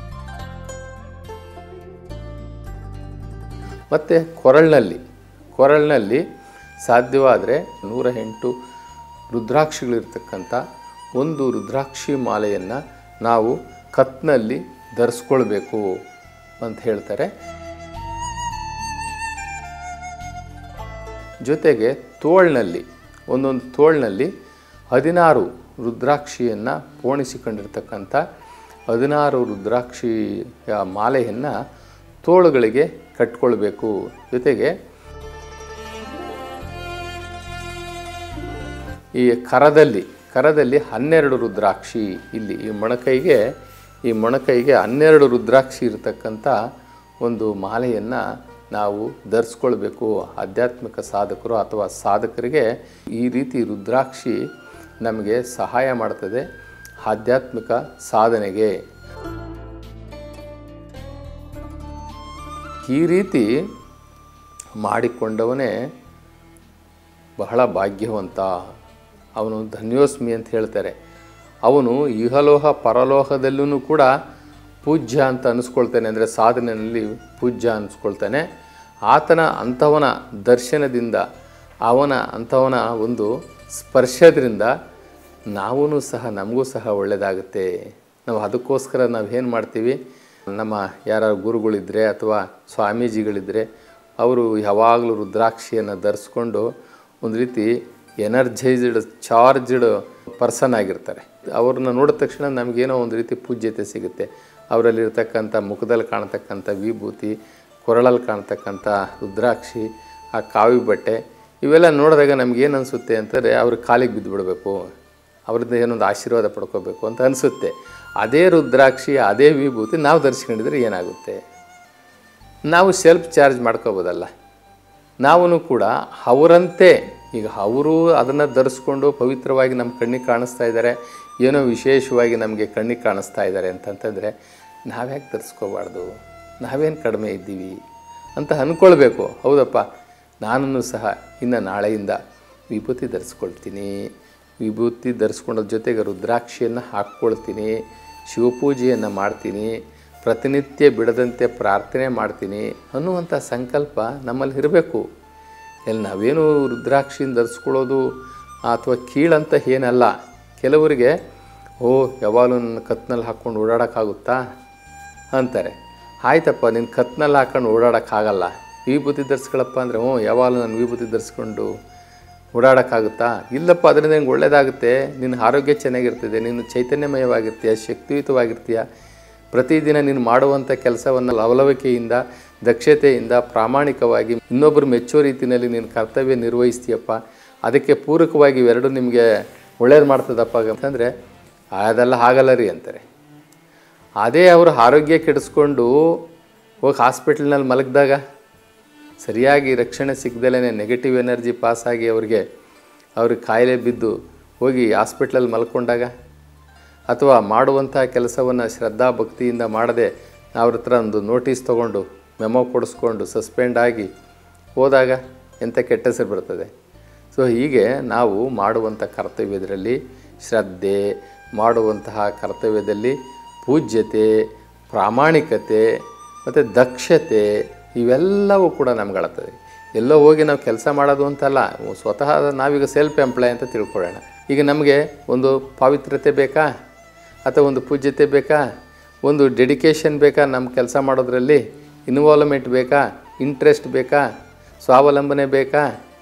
[SPEAKER 1] ಮತ್ತು ಕೊರಳಿನಲ್ಲಿ ಸಾಧ್ಯವಾದರೆ 108 ರುದ್ರಾಕ್ಷಿಗಳಿರ್ತಕ್ಕಂಥ ಒಂದು ರುದ್ರಾಕ್ಷಿ ಮಾಲೆಯನ್ನು ನಾವು ಕತ್ನಲ್ಲಿ ಧರಿಸ್ಕೊಳ್ಬೇಕು ಅಂತ ಹೇಳ್ತಾರೆ. ಜೊತೆಗೆ ಒಂದೊಂದು ತೋಳಿನಲ್ಲಿ 16 ರುದ್ರಾಕ್ಷಿಯನ್ನು ಪೋಣಿಸಿಕೊಂಡಿರ್ತಕ್ಕಂಥ 16 ರುದ್ರಾಕ್ಷಿಯ ಮಾಲೆಯನ್ನು ತೋಳುಗಳಿಗೆ ಕಟ್ಕೊಳ್ಬೇಕು. ಜೊತೆಗೆ ಈ ಕರದಲ್ಲಿ 12 ರುದ್ರಾಕ್ಷಿ, ಇಲ್ಲಿ ಈ ಮೊಣಕೈಗೆ 12 ರುದ್ರಾಕ್ಷಿ ಇರತಕ್ಕಂಥ ಒಂದು ಮಾಲೆಯನ್ನು ನಾವು ಧರಿಸ್ಕೊಳ್ಬೇಕು. ಆಧ್ಯಾತ್ಮಿಕ ಸಾಧಕರು ಅಥವಾ ಸಾಧಕರಿಗೆ ಈ ರೀತಿ ರುದ್ರಾಕ್ಷಿ ನಮಗೆ ಸಹಾಯ ಮಾಡ್ತದೆ ಆಧ್ಯಾತ್ಮಿಕ ಸಾಧನೆಗೆ. ಈ ರೀತಿ ಮಾಡಿಕೊಂಡವನೇ ಬಹಳ ಭಾಗ್ಯವಂತ, ಅವನು ಧನ್ಯೋಸ್ಮಿ ಅಂತ ಹೇಳ್ತಾರೆ. ಅವನು ಇಹಲೋಹ ಪರಲೋಹದಲ್ಲೂ ಕೂಡ ಪೂಜ್ಯ ಅಂತ ಅನ್ನಿಸ್ಕೊಳ್ತಾನೆ, ಅಂದರೆ ಸಾಧನೆಯಲ್ಲಿ ಪೂಜ್ಯ ಅನ್ನಿಸ್ಕೊಳ್ತಾನೆ. ಅಂಥವನ ದರ್ಶನದಿಂದ ಅಂಥವನ ಒಂದು ಸ್ಪರ್ಶದಿಂದ ನಮಗೂ ಸಹ ಒಳ್ಳೆಯದಾಗುತ್ತೆ. ನಾವು ಅದಕ್ಕೋಸ್ಕರ ನಾವೇನು ಮಾಡ್ತೀವಿ, ನಮ್ಮ ಯಾರು ಗುರುಗಳಿದ್ದರೆ ಅಥವಾ ಸ್ವಾಮೀಜಿಗಳಿದ್ದರೆ ಅವರು ಯಾವಾಗಲೂ ರುದ್ರಾಕ್ಷಿಯನ್ನು ಧರಿಸ್ಕೊಂಡು ಒಂದು ರೀತಿ ಎನರ್ಜೈಸ್ಡ್ ಚಾರ್ಜ್ಡ್ ಪರ್ಸನ್ ಆಗಿರ್ತಾರೆ. ಅವ್ರನ್ನ ನೋಡಿದ ತಕ್ಷಣ ನಮಗೇನೋ ಒಂದು ರೀತಿ ಪೂಜ್ಯತೆ ಸಿಗುತ್ತೆ. ಅವರಲ್ಲಿರ್ತಕ್ಕಂಥ ಮುಖದಲ್ಲಿ ಕಾಣ್ತಕ್ಕಂಥ ವಿಭೂತಿ, ಕೊರಳಲ್ಲಿ ಕಾಣ್ತಕ್ಕಂಥ ರುದ್ರಾಕ್ಷಿ, ಆ ಕಾವಿ ಬಟ್ಟೆ, ಇವೆಲ್ಲ ನೋಡಿದಾಗ ನಮಗೇನು ಅನಿಸುತ್ತೆ ಅಂತಂದರೆ ಅವ್ರ ಕಾಲಿಗೆ ಬಿದ್ದುಬಿಡಬೇಕು, ಅವ್ರದ್ದು ಏನೊಂದು ಆಶೀರ್ವಾದ ಪಡ್ಕೋಬೇಕು ಅಂತ ಅನಿಸುತ್ತೆ. ಅದೇ ರುದ್ರಾಕ್ಷಿ ಅದೇ ವಿಭೂತಿ ನಾವು ಧರಿಸ್ಕೊಂಡಿದ್ರೆ ಏನಾಗುತ್ತೆ? ನಾವು ಸೆಲ್ಫ್ ಚಾರ್ಜ್ ಮಾಡ್ಕೋಬೋದಲ್ಲ. ನಾವು ಕೂಡ ಅವರಂತೆ, ಈಗ ಅವರು ಅದನ್ನು ಧರಿಸ್ಕೊಂಡು ಪವಿತ್ರವಾಗಿ ನಮ್ಮ ಕಣ್ಣಿಗೆ ಕಾಣಿಸ್ತಾ ಇದ್ದಾರೆ, ಏನೋ ವಿಶೇಷವಾಗಿ ನಮಗೆ ಕಣ್ಣಿಗೆ ಕಾಣಿಸ್ತಾ ಇದ್ದಾರೆ ಅಂತಂತಂದರೆ ನಾವ್ಯಾಕೆ ಧರಿಸ್ಕೋಬಾರ್ದು? ನಾವೇನು ಕಡಿಮೆ ಇದ್ದೀವಿ ಅಂತ ಅಂದ್ಕೊಳ್ಬೇಕು. ಹೌದಪ್ಪ, ನಾನು ಸಹ ಇನ್ನು ನಾಳೆಯಿಂದ ವಿಭೂತಿ ಧರಿಸ್ಕೊಳ್ತೀನಿ, ವಿಭೂತಿ ಧರಿಸ್ಕೊಂಡೋದ್ರ ಜೊತೆಗೆ ರುದ್ರಾಕ್ಷಿಯನ್ನು ಹಾಕ್ಕೊಳ್ತೀನಿ, ಶಿವಪೂಜೆಯನ್ನು ಮಾಡ್ತೀನಿ, ಪ್ರತಿನಿತ್ಯ ಬಿಡದಂತೆ ಪ್ರಾರ್ಥನೆ ಮಾಡ್ತೀನಿ ಅನ್ನುವಂಥ ಸಂಕಲ್ಪ ನಮ್ಮಲ್ಲಿ ಇರಬೇಕು. ನಾವೇನು ರುದ್ರಾಕ್ಷಿನ ಧರಿಸ್ಕೊಳ್ಳೋದು ಅಥವಾ ಕೀಳಂತ ಏನಲ್ಲ. ಕೆಲವರಿಗೆ ಯಾವಾಗಲೂ ನನ್ನ ಕತ್ನಲ್ಲಿ ಹಾಕ್ಕೊಂಡು ಓಡಾಡೋಕ್ಕಾಗುತ್ತಾ ಅಂತಾರೆ. ಆಯ್ತಪ್ಪ, ನಿನ್ನ ಕತ್ನಲ್ಲಿ ಹಾಕ್ಕೊಂಡು ಓಡಾಡೋಕ್ಕಾಗಲ್ಲ, ವಿಭೂತಿ ಧರಿಸ್ಕೊಳಪ್ಪ ಅಂದರೆ ಯಾವಾಗಲೂ ನಾನು ವಿಭೂತಿ ಧರಿಸ್ಕೊಂಡು ಓಡಾಡೋಕ್ಕಾಗುತ್ತಾ? ಇಲ್ಲಪ್ಪ, ಅದರಿಂದ ನಿಂಗೆ ಒಳ್ಳೆಯದಾಗುತ್ತೆ, ನಿನ್ನ ಆರೋಗ್ಯ ಚೆನ್ನಾಗಿರ್ತದೆ, ನೀನು ಚೈತನ್ಯಮಯವಾಗಿರ್ತೀಯ, ಶಕ್ತಿಯುತವಾಗಿರ್ತೀಯ, ಪ್ರತಿದಿನ ನೀನು ಮಾಡುವಂಥ ಕೆಲಸವನ್ನು ಲವಲವಿಕೆಯಿಂದ, ದಕ್ಷತೆಯಿಂದ, ಪ್ರಾಮಾಣಿಕವಾಗಿ ಇನ್ನೊಬ್ಬರು ಮೆಚ್ಚೋ ರೀತಿಯಲ್ಲಿ ನೀನು ಕರ್ತವ್ಯ ನಿರ್ವಹಿಸ್ತೀಯಪ್ಪ, ಅದಕ್ಕೆ ಪೂರಕವಾಗಿ ಇವೆರಡು ನಿಮಗೆ ಒಳ್ಳೇದು ಮಾಡ್ತದಪ್ಪ ಅಂತಂದರೆ ಅದೆಲ್ಲ ಆಗಲ್ಲ ರೀ ಅಂತಾರೆ. ಅದೇ ಅವರು ಆರೋಗ್ಯ ಕೆಡಿಸ್ಕೊಂಡು ಹೋಗಿ ಹಾಸ್ಪಿಟ್ಲ್ನಲ್ಲಿ ಮಲಗಿದಾಗ, ಸರಿಯಾಗಿ ರಕ್ಷಣೆ ಸಿಗದಲೇ ನೆಗೆಟಿವ್ ಎನರ್ಜಿ ಪಾಸಾಗಿ ಅವ್ರಿಗೆ ಕಾಯಿಲೆ ಬಿದ್ದು ಹೋಗಿ ಹಾಸ್ಪಿಟ್ಲಲ್ಲಿ ಮಲ್ಕೊಂಡಾಗ, ಅಥವಾ ಮಾಡುವಂಥ ಕೆಲಸವನ್ನು ಶ್ರದ್ಧಾ ಭಕ್ತಿಯಿಂದ ಮಾಡದೆ ಅವ್ರ ಹತ್ರ ಒಂದು ನೋಟಿಸ್ ತೊಗೊಂಡು ಮೆಮೊ ಕೊಡಿಸ್ಕೊಂಡು ಸಸ್ಪೆಂಡ್ ಆಗಿ ಹೋದಾಗ ಎಂಥ ಕೆಟ್ಟ ಹೆಸರು ಬರ್ತದೆ. ಸೊ ಹೀಗೆ ನಾವು ಮಾಡುವಂಥ ಕರ್ತವ್ಯದಲ್ಲಿ ಶ್ರದ್ಧೆ, ಮಾಡುವಂತಹ ಕರ್ತವ್ಯದಲ್ಲಿ ಪೂಜ್ಯತೆ, ಪ್ರಾಮಾಣಿಕತೆ ಮತ್ತು ದಕ್ಷತೆ ಇವೆಲ್ಲವೂ ಕೂಡ ನಮ್ಗಳತ್ತದೆ. ಎಲ್ಲೋ ಹೋಗಿ ನಾವು ಕೆಲಸ ಮಾಡೋದು ಅಂತಲ್ಲ, ಸ್ವತಃ ನಾವೀಗ ಸೆಲ್ಫ್ ಎಂಪ್ಲಾಯ್ ಅಂತ ತಿಳ್ಕೊಳ್ಳೋಣ. ಈಗ ನಮಗೆ ಒಂದು ಪಾವಿತ್ರ್ಯತೆ ಬೇಕಾ, ಅಥವಾ ಒಂದು ಪೂಜ್ಯತೆ ಬೇಕಾ, ಒಂದು ಡೆಡಿಕೇಶನ್ ಬೇಕಾ, ನಮ್ಮ ಕೆಲಸ ಮಾಡೋದ್ರಲ್ಲಿ ಇನ್ವಾಲ್ವ್ಮೆಂಟ್ ಬೇಕಾ, ಇಂಟ್ರೆಸ್ಟ್ ಬೇಕಾ, ಸ್ವಾವಲಂಬನೆ ಬೇಕಾ?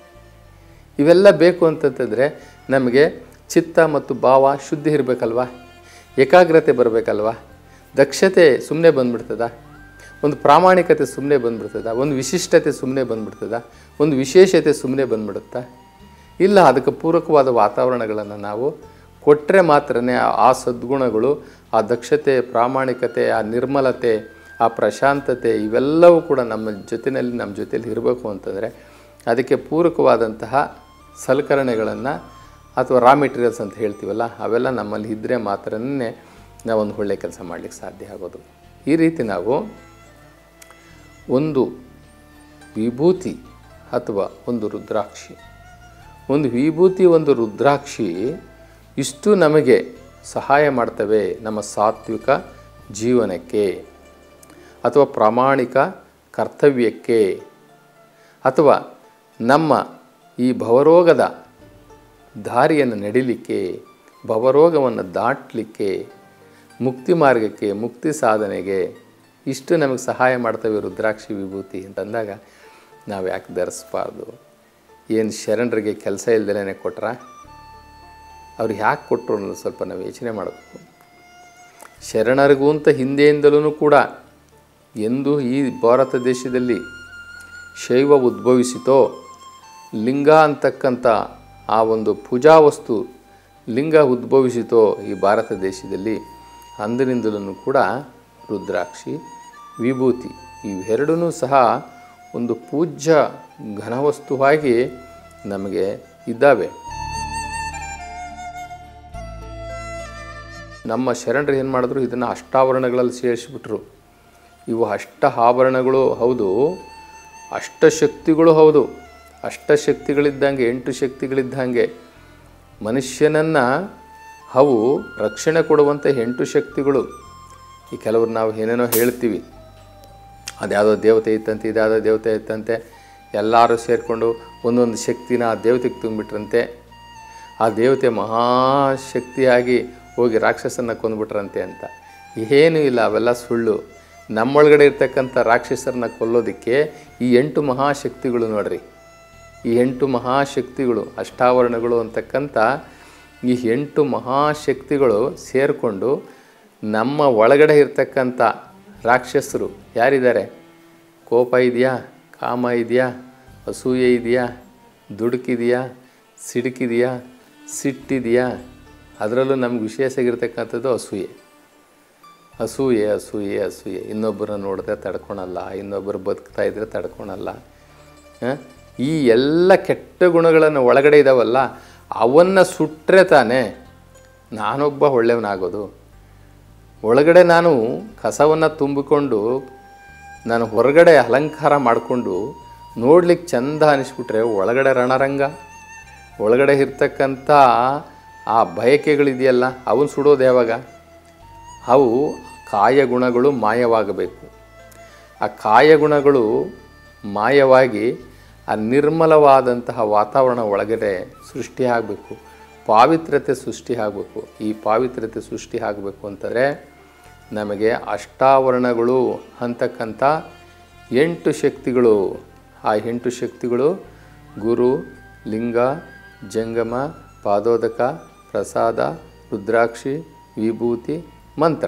[SPEAKER 1] ಇವೆಲ್ಲ ಬೇಕು ಅಂತಂತಂದರೆ ನಮಗೆ ಚಿತ್ತ ಮತ್ತು ಭಾವ ಶುದ್ಧಿ ಇರಬೇಕಲ್ವ, ಏಕಾಗ್ರತೆ ಬರಬೇಕಲ್ವ, ದಕ್ಷತೆ ಸುಮ್ಮನೆ ಬಂದುಬಿಡ್ತದ, ಒಂದು ಪ್ರಾಮಾಣಿಕತೆ ಸುಮ್ಮನೆ ಬಂದುಬಿಡ್ತದ, ಒಂದು ವಿಶಿಷ್ಟತೆ ಸುಮ್ಮನೆ ಬಂದುಬಿಡ್ತದ, ಒಂದು ವಿಶೇಷತೆ ಸುಮ್ಮನೆ ಬಂದುಬಿಡುತ್ತಾ? ಇಲ್ಲ, ಅದಕ್ಕೆ ಪೂರಕವಾದ ವಾತಾವರಣಗಳನ್ನು ನಾವು ಕೊಟ್ಟರೆ ಮಾತ್ರನೇ ಆ ಸದ್ಗುಣಗಳು, ಆ ದಕ್ಷತೆ, ಪ್ರಾಮಾಣಿಕತೆ, ಆ ನಿರ್ಮಲತೆ, ಆ ಪ್ರಶಾಂತತೆ ಇವೆಲ್ಲವೂ ಕೂಡ ನಮ್ಮ ಜೊತೆಯಲ್ಲಿ ಇರಬೇಕು ಅಂತಂದರೆ ಅದಕ್ಕೆ ಪೂರಕವಾದಂತಹ ಸಲಕರಣೆಗಳನ್ನು ಅಥವಾ ರಾ ಮೆಟೀರಿಯಲ್ಸ್ ಅಂತ ಹೇಳ್ತೀವಲ್ಲ, ಅವೆಲ್ಲ ನಮ್ಮಲ್ಲಿ ಇದ್ದರೆ ಮಾತ್ರನೇ ನಾವೊಂದು ಒಳ್ಳೆಯ ಕೆಲಸ ಮಾಡಲಿಕ್ಕೆ ಸಾಧ್ಯ ಆಗೋದು. ಈ ರೀತಿ ನಾವು ಒಂದು ವಿಭೂತಿ ಅಥವಾ ಒಂದು ರುದ್ರಾಕ್ಷಿ, ಒಂದು ವಿಭೂತಿ, ಒಂದು ರುದ್ರಾಕ್ಷಿ ಇಷ್ಟು ನಮಗೆ ಸಹಾಯ ಮಾಡ್ತವೆ ನಮ್ಮ ಸಾತ್ವಿಕ ಜೀವನಕ್ಕೆ, ಅಥವಾ ಪ್ರಾಮಾಣಿಕ ಕರ್ತವ್ಯಕ್ಕೆ, ಅಥವಾ ನಮ್ಮ ಈ ಭವರೋಗದ ದಾರಿಯನ್ನು ನಡಿಲಿಕ್ಕೆ, ಭವರೋಗವನ್ನು ದಾಟಲಿಕ್ಕೆ, ಮುಕ್ತಿ ಮಾರ್ಗಕ್ಕೆ, ಮುಕ್ತಿ ಸಾಧನೆಗೆ ಇಷ್ಟು ನಮಗೆ ಸಹಾಯ ಮಾಡ್ತವೆ ರುದ್ರಾಕ್ಷಿ ವಿಭೂತಿ ಅಂತಂದಾಗ ನಾವು ಯಾಕೆ ಧರಿಸ್ಬಾರ್ದು? ಏನು ಶರಣರಿಗೆ ಕೆಲಸ ಇಲ್ದಲೇ ಕೊಟ್ರ? ಅವ್ರು ಯಾಕೆ ಕೊಟ್ಟರು ಅನ್ನೋದು ಸ್ವಲ್ಪ ನಾವು ಯೋಚನೆ ಮಾಡಬೇಕು. ಶರಣರಿಗೂ ಅಂತ ಹಿಂದೆಯಿಂದಲೂ ಕೂಡ ಎಂದು ಈ ಭಾರತ ದೇಶದಲ್ಲಿ ಶೈವ ಉದ್ಭವಿಸಿತೋ, ಲಿಂಗ ಅಂತಕ್ಕಂಥ ಆ ಒಂದು ಪೂಜಾ ವಸ್ತು ಲಿಂಗ ಉದ್ಭವಿಸಿತೋ ಈ ಭಾರತ ದೇಶದಲ್ಲಿ, ಅಂದಿನಿಂದಲೂ ಕೂಡ ರುದ್ರಾಕ್ಷಿ ವಿಭೂತಿ ಇವೆರಡೂ ಸಹ ಒಂದು ಪೂಜ್ಯ ಘನವಸ್ತುವಾಗಿ ನಮಗೆ ಇದ್ದಾವೆ. ನಮ್ಮ ಶರಣರು ಏನು ಮಾಡಿದ್ರು, ಇದನ್ನು ಅಷ್ಟಾವರಣಗಳಲ್ಲಿ ಸೇರಿಸಿಬಿಟ್ರು. ಇವು ಅಷ್ಟ ಆಭರಣಗಳು ಹೌದು, ಅಷ್ಟಶಕ್ತಿಗಳು ಹೌದು. ಅಷ್ಟಶಕ್ತಿಗಳಿದ್ದಂಗೆ 8 ಶಕ್ತಿಗಳಿದ್ದಂಗೆ ಮನುಷ್ಯನನ್ನು ಅವು ರಕ್ಷಣೆ ಕೊಡುವಂಥ 8 ಶಕ್ತಿಗಳು. ಈ ಕೆಲವರು ನಾವು ಏನೇನೋ ಹೇಳ್ತೀವಿ, ಅದ್ಯಾವುದೋ ದೇವತೆ ಇತ್ತಂತೆ, ಇದ್ಯಾವುದೋ ದೇವತೆ ಇತ್ತಂತೆ, ಎಲ್ಲರೂ ಸೇರಿಕೊಂಡು ಒಂದೊಂದು ಶಕ್ತಿನ ಆ ದೇವತೆಗೆ ತುಂಬಿಟ್ರಂತೆ. ಆ ದೇವತೆ ಮಹಾಶಕ್ತಿಯಾಗಿ ಹೋಗಿ ರಾಕ್ಷಸನ್ನು ಕೊಂದುಬಿಟ್ರಂತೆ ಅಂತ. ಏನೂ ಇಲ್ಲ, ಅವೆಲ್ಲ ಸುಳ್ಳು. ನಮ್ಮೊಳಗಡೆ ಇರ್ತಕ್ಕಂಥ ರಾಕ್ಷಸರನ್ನ ಕೊಲ್ಲೋದಕ್ಕೆ ಈ 8 ಮಹಾಶಕ್ತಿಗಳು ನೋಡ್ರಿ, ಈ 8 ಮಹಾಶಕ್ತಿಗಳು ಅಷ್ಟಾವರಣಗಳು ಅಂತಕ್ಕಂಥ ಈ 8 ಮಹಾಶಕ್ತಿಗಳು ಸೇರಿಕೊಂಡು ನಮ್ಮ ಒಳಗಡೆ ಇರ್ತಕ್ಕಂಥ ರಾಕ್ಷಸರು ಯಾರಿದ್ದಾರೆ? ಕೋಪ ಇದೆಯಾ, ಕಾಮ ಇದೆಯಾ, ಅಸೂಯೆ ಇದೆಯಾ, ದುಡುಕಿದೆಯಾ, ಸಿಡುಕಿದೆಯಾ, ಸಿಟ್ಟಿದೆಯಾ? ಅದರಲ್ಲೂ ನಮ್ಗೆ ವಿಶೇಷವಾಗಿರ್ತಕ್ಕಂಥದ್ದು ಅಸೂಯೆ. ಅಸೂಯೆ ಅಸೂಯೆ ಅಸೂಯೆ. ಇನ್ನೊಬ್ಬರನ್ನ ನೋಡಿದ್ರೆ ತಡ್ಕೊಳಲ್ಲ, ಇನ್ನೊಬ್ಬರು ಬದುಕ್ತಾ ಇದ್ದರೆ ತಡ್ಕೊಳಲ್ಲ. ಈ ಎಲ್ಲ ಕೆಟ್ಟ ಗುಣಗಳನ್ನು ಒಳಗಡೆ ಇದ್ದಾವಲ್ಲ, ಅವನ್ನು ಸುಟ್ಟರೆ ತಾನೇ ನಾನೊಬ್ಬ ಒಳ್ಳೆಯವನಾಗೋದು. ಒಳಗಡೆ ನಾನು ಕಸವನ್ನು ತುಂಬಿಕೊಂಡು ನಾನು ಹೊರಗಡೆ ಅಲಂಕಾರ ಮಾಡಿಕೊಂಡು ನೋಡ್ಲಿಕ್ಕೆ ಚಂದ ಅನಿಸ್ಬಿಟ್ರೆ ಒಳಗಡೆ ರಣರಂಗ, ಒಳಗಡೆ ಇರ್ತಕ್ಕಂಥ ಆ ಬಯಕೆಗಳಿದೆಯಲ್ಲ ಅವನ್ನ ಸುಡೋದು ಯಾವಾಗ? ಅವು ಕಾಯಗುಣಗಳು ಮಾಯವಾಗಬೇಕು. ಆ ಕಾಯಗುಣಗಳು ಮಾಯವಾಗಿ ಆ ನಿರ್ಮಲವಾದಂತಹ ವಾತಾವರಣ ಒಳಗಡೆ ಸೃಷ್ಟಿ ಆಗಬೇಕು, ಪಾವಿತ್ರ್ಯತೆ ಸೃಷ್ಟಿ ಆಗಬೇಕು. ಈ ಪಾವಿತ್ರ್ಯತೆ ಸೃಷ್ಟಿ ಆಗಬೇಕು ಅಂತಂದರೆ ನಮಗೆ ಅಷ್ಟಾವರಣಗಳು ಅಂತಕ್ಕಂಥ 8 ಶಕ್ತಿಗಳು, ಆ 8 ಶಕ್ತಿಗಳು ಗುರು, ಲಿಂಗ, ಜಂಗಮ, ಪಾದೋದಕ, ಪ್ರಸಾದ, ರುದ್ರಾಕ್ಷಿ, ವಿಭೂತಿ, ಮಂತ್ರ.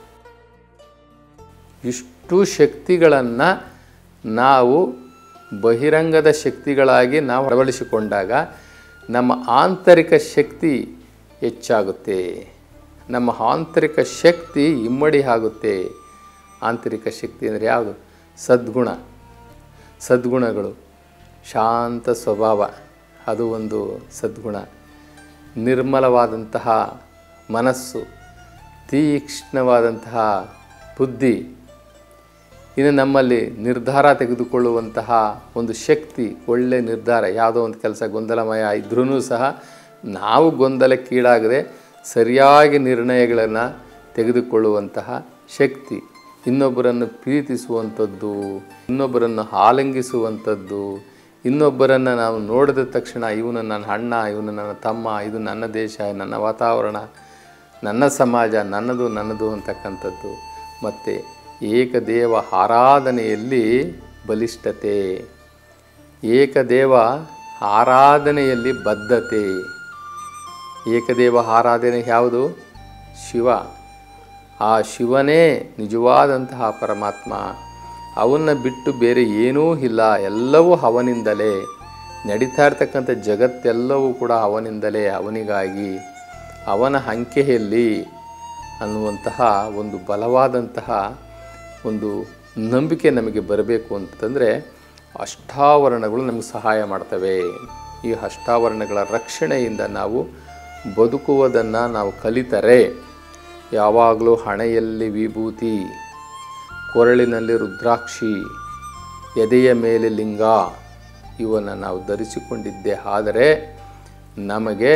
[SPEAKER 1] ಇಷ್ಟು ಶಕ್ತಿಗಳನ್ನು ನಾವು ಬಹಿರಂಗದ ಶಕ್ತಿಗಳಾಗಿ ನಾವು ಅಳವಡಿಸಿಕೊಂಡಾಗ ನಮ್ಮ ಆಂತರಿಕ ಶಕ್ತಿ ಹೆಚ್ಚಾಗುತ್ತೆ, ನಮ್ಮ ಆಂತರಿಕ ಶಕ್ತಿ ಇಮ್ಮಡಿ ಆಗುತ್ತೆ. ಆಂತರಿಕ ಶಕ್ತಿ ಅಂದರೆ ಯಾವುದು? ಸದ್ಗುಣ, ಸದ್ಗುಣಗಳು. ಶಾಂತ ಸ್ವಭಾವ ಅದು ಒಂದು ಸದ್ಗುಣ. ನಿರ್ಮಲವಾದಂತಹ ಮನಸ್ಸು, ತೀಕ್ಷ್ಣವಾದಂತಹ ಬುದ್ಧಿ, ಇನ್ನು ನಮ್ಮಲ್ಲಿ ನಿರ್ಧಾರ ತೆಗೆದುಕೊಳ್ಳುವಂತಹ ಒಂದು ಶಕ್ತಿ, ಒಳ್ಳೆಯ ನಿರ್ಧಾರ. ಯಾವುದೋ ಒಂದು ಕೆಲಸ ಗೊಂದಲಮಯ ಇದ್ರೂ ಸಹ ನಾವು ಗೊಂದಲಕ್ಕೀಡಾಗದೆ ಸರಿಯಾಗಿ ನಿರ್ಣಯಗಳನ್ನು ತೆಗೆದುಕೊಳ್ಳುವಂತಹ ಶಕ್ತಿ, ಇನ್ನೊಬ್ಬರನ್ನು ಪ್ರೀತಿಸುವಂಥದ್ದು, ಇನ್ನೊಬ್ಬರನ್ನು ಆಲಿಂಗಿಸುವಂಥದ್ದು, ಇನ್ನೊಬ್ಬರನ್ನು ನಾವು ನೋಡಿದ ತಕ್ಷಣ ಇವನು ನನ್ನ ಅಣ್ಣ, ಇವನು ನನ್ನ ತಮ್ಮ, ಇದು ನನ್ನ ದೇಶ, ನನ್ನ ವಾತಾವರಣ, ನನ್ನ ಸಮಾಜ, ನನ್ನದು ಅಂತಕ್ಕಂಥದ್ದು. ಮತ್ತು ಏಕದೇವ ಆರಾಧನೆಯಲ್ಲಿ ಬಲಿಷ್ಠತೆ, ಏಕದೇವ ಆರಾಧನೆಯಲ್ಲಿ ಬದ್ಧತೆ. ಏಕದೇವ ಆರಾಧನೆ ಯಾವುದು? ಶಿವ. ಆ ಶಿವನೇ ನಿಜವಾದಂತಹ ಪರಮಾತ್ಮ. ಅವನ್ನು ಬಿಟ್ಟು ಬೇರೆ ಏನೂ ಇಲ್ಲ, ಎಲ್ಲವೂ ಅವನಿಂದಲೇ. ನಡೀತಾ ಇರ್ತಕ್ಕಂಥ ಜಗತ್ತೆಲ್ಲವೂ ಕೂಡ ಅವನಿಂದಲೇ, ಅವನಿಗಾಗಿ, ಅವನ ಅಂಕೆಯಲ್ಲಿ ಅನ್ನುವಂತಹ ಒಂದು ಬಲವಾದಂತಹ ಒಂದು ನಂಬಿಕೆ ನಮಗೆ ಬರಬೇಕು ಅಂತಂದರೆ ಅಷ್ಟಾವರಣಗಳು ನಮಗೆ ಸಹಾಯ ಮಾಡ್ತವೆ. ಈ ಅಷ್ಟಾವರಣಗಳ ರಕ್ಷಣೆಯಿಂದ ನಾವು ಬದುಕುವುದನ್ನು ನಾವು ಕಲಿತರೆ ಯಾವಾಗಲೂ ಹಣೆಯಲ್ಲಿ ವಿಭೂತಿ, ಕೊರಳಿನಲ್ಲಿ ರುದ್ರಾಕ್ಷಿ, ಎದೆಯ ಮೇಲೆ ಲಿಂಗ ಇವನ್ನು ನಾವು ಧರಿಸಿಕೊಂಡಿದ್ದೇ ಆದರೆ ನಮಗೆ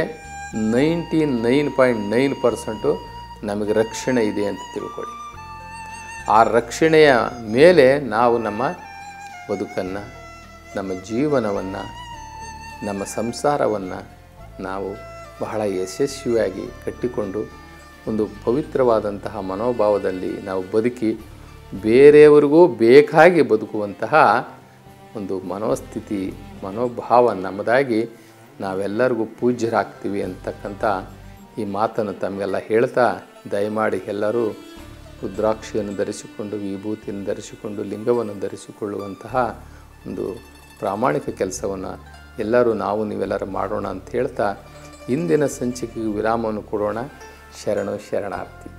[SPEAKER 1] 99.9% ನಮಗೆ ರಕ್ಷಣೆ ಇದೆ ಅಂತ ತಿಳ್ಕೊಳ್ಳಿ. ಆ ರಕ್ಷಣೆಯ ಮೇಲೆ ನಾವು ನಮ್ಮ ಬದುಕನ್ನು, ನಮ್ಮ ಜೀವನವನ್ನು, ನಮ್ಮ ಸಂಸಾರವನ್ನು ನಾವು ಬಹಳ ಯಶಸ್ವಿಯಾಗಿ ಕಟ್ಟಿಕೊಂಡು ಒಂದು ಪವಿತ್ರವಾದಂತಹ ಮನೋಭಾವದಲ್ಲಿ ನಾವು ಬದುಕಿ ಬೇರೆಯವರಿಗೂ ಬೇಕಾಗಿ ಬದುಕುವಂತಹ ಒಂದು ಮನೋಸ್ಥಿತಿ, ಮನೋಭಾವ ನಮ್ಮದಾಗಿ ನಾವೆಲ್ಲರಿಗೂ ಪೂಜ್ಯರಾಗ್ತೀವಿ ಅಂತಕ್ಕಂಥ ಈ ಮಾತನ್ನು ತಮಗೆಲ್ಲ ಹೇಳ್ತಾ, ದಯಮಾಡಿ ಎಲ್ಲರೂ ರುದ್ರಾಕ್ಷಿಯನ್ನು ಧರಿಸಿಕೊಂಡು, ವಿಭೂತಿಯನ್ನು ಧರಿಸಿಕೊಂಡು, ಲಿಂಗವನ್ನು ಧರಿಸಿಕೊಳ್ಳುವಂತಹ ಒಂದು ಪ್ರಾಮಾಣಿಕ ಕೆಲಸವನ್ನು ಎಲ್ಲರೂ ನೀವೆಲ್ಲರೂ ಮಾಡೋಣ ಅಂತ ಹೇಳ್ತಾ ಇಂದಿನ ಸಂಚಿಕೆಗೆ ವಿರಾಮವನ್ನು ಕೊಡೋಣ. ಶರಣು ಶರಣಾರ್ಥಿ.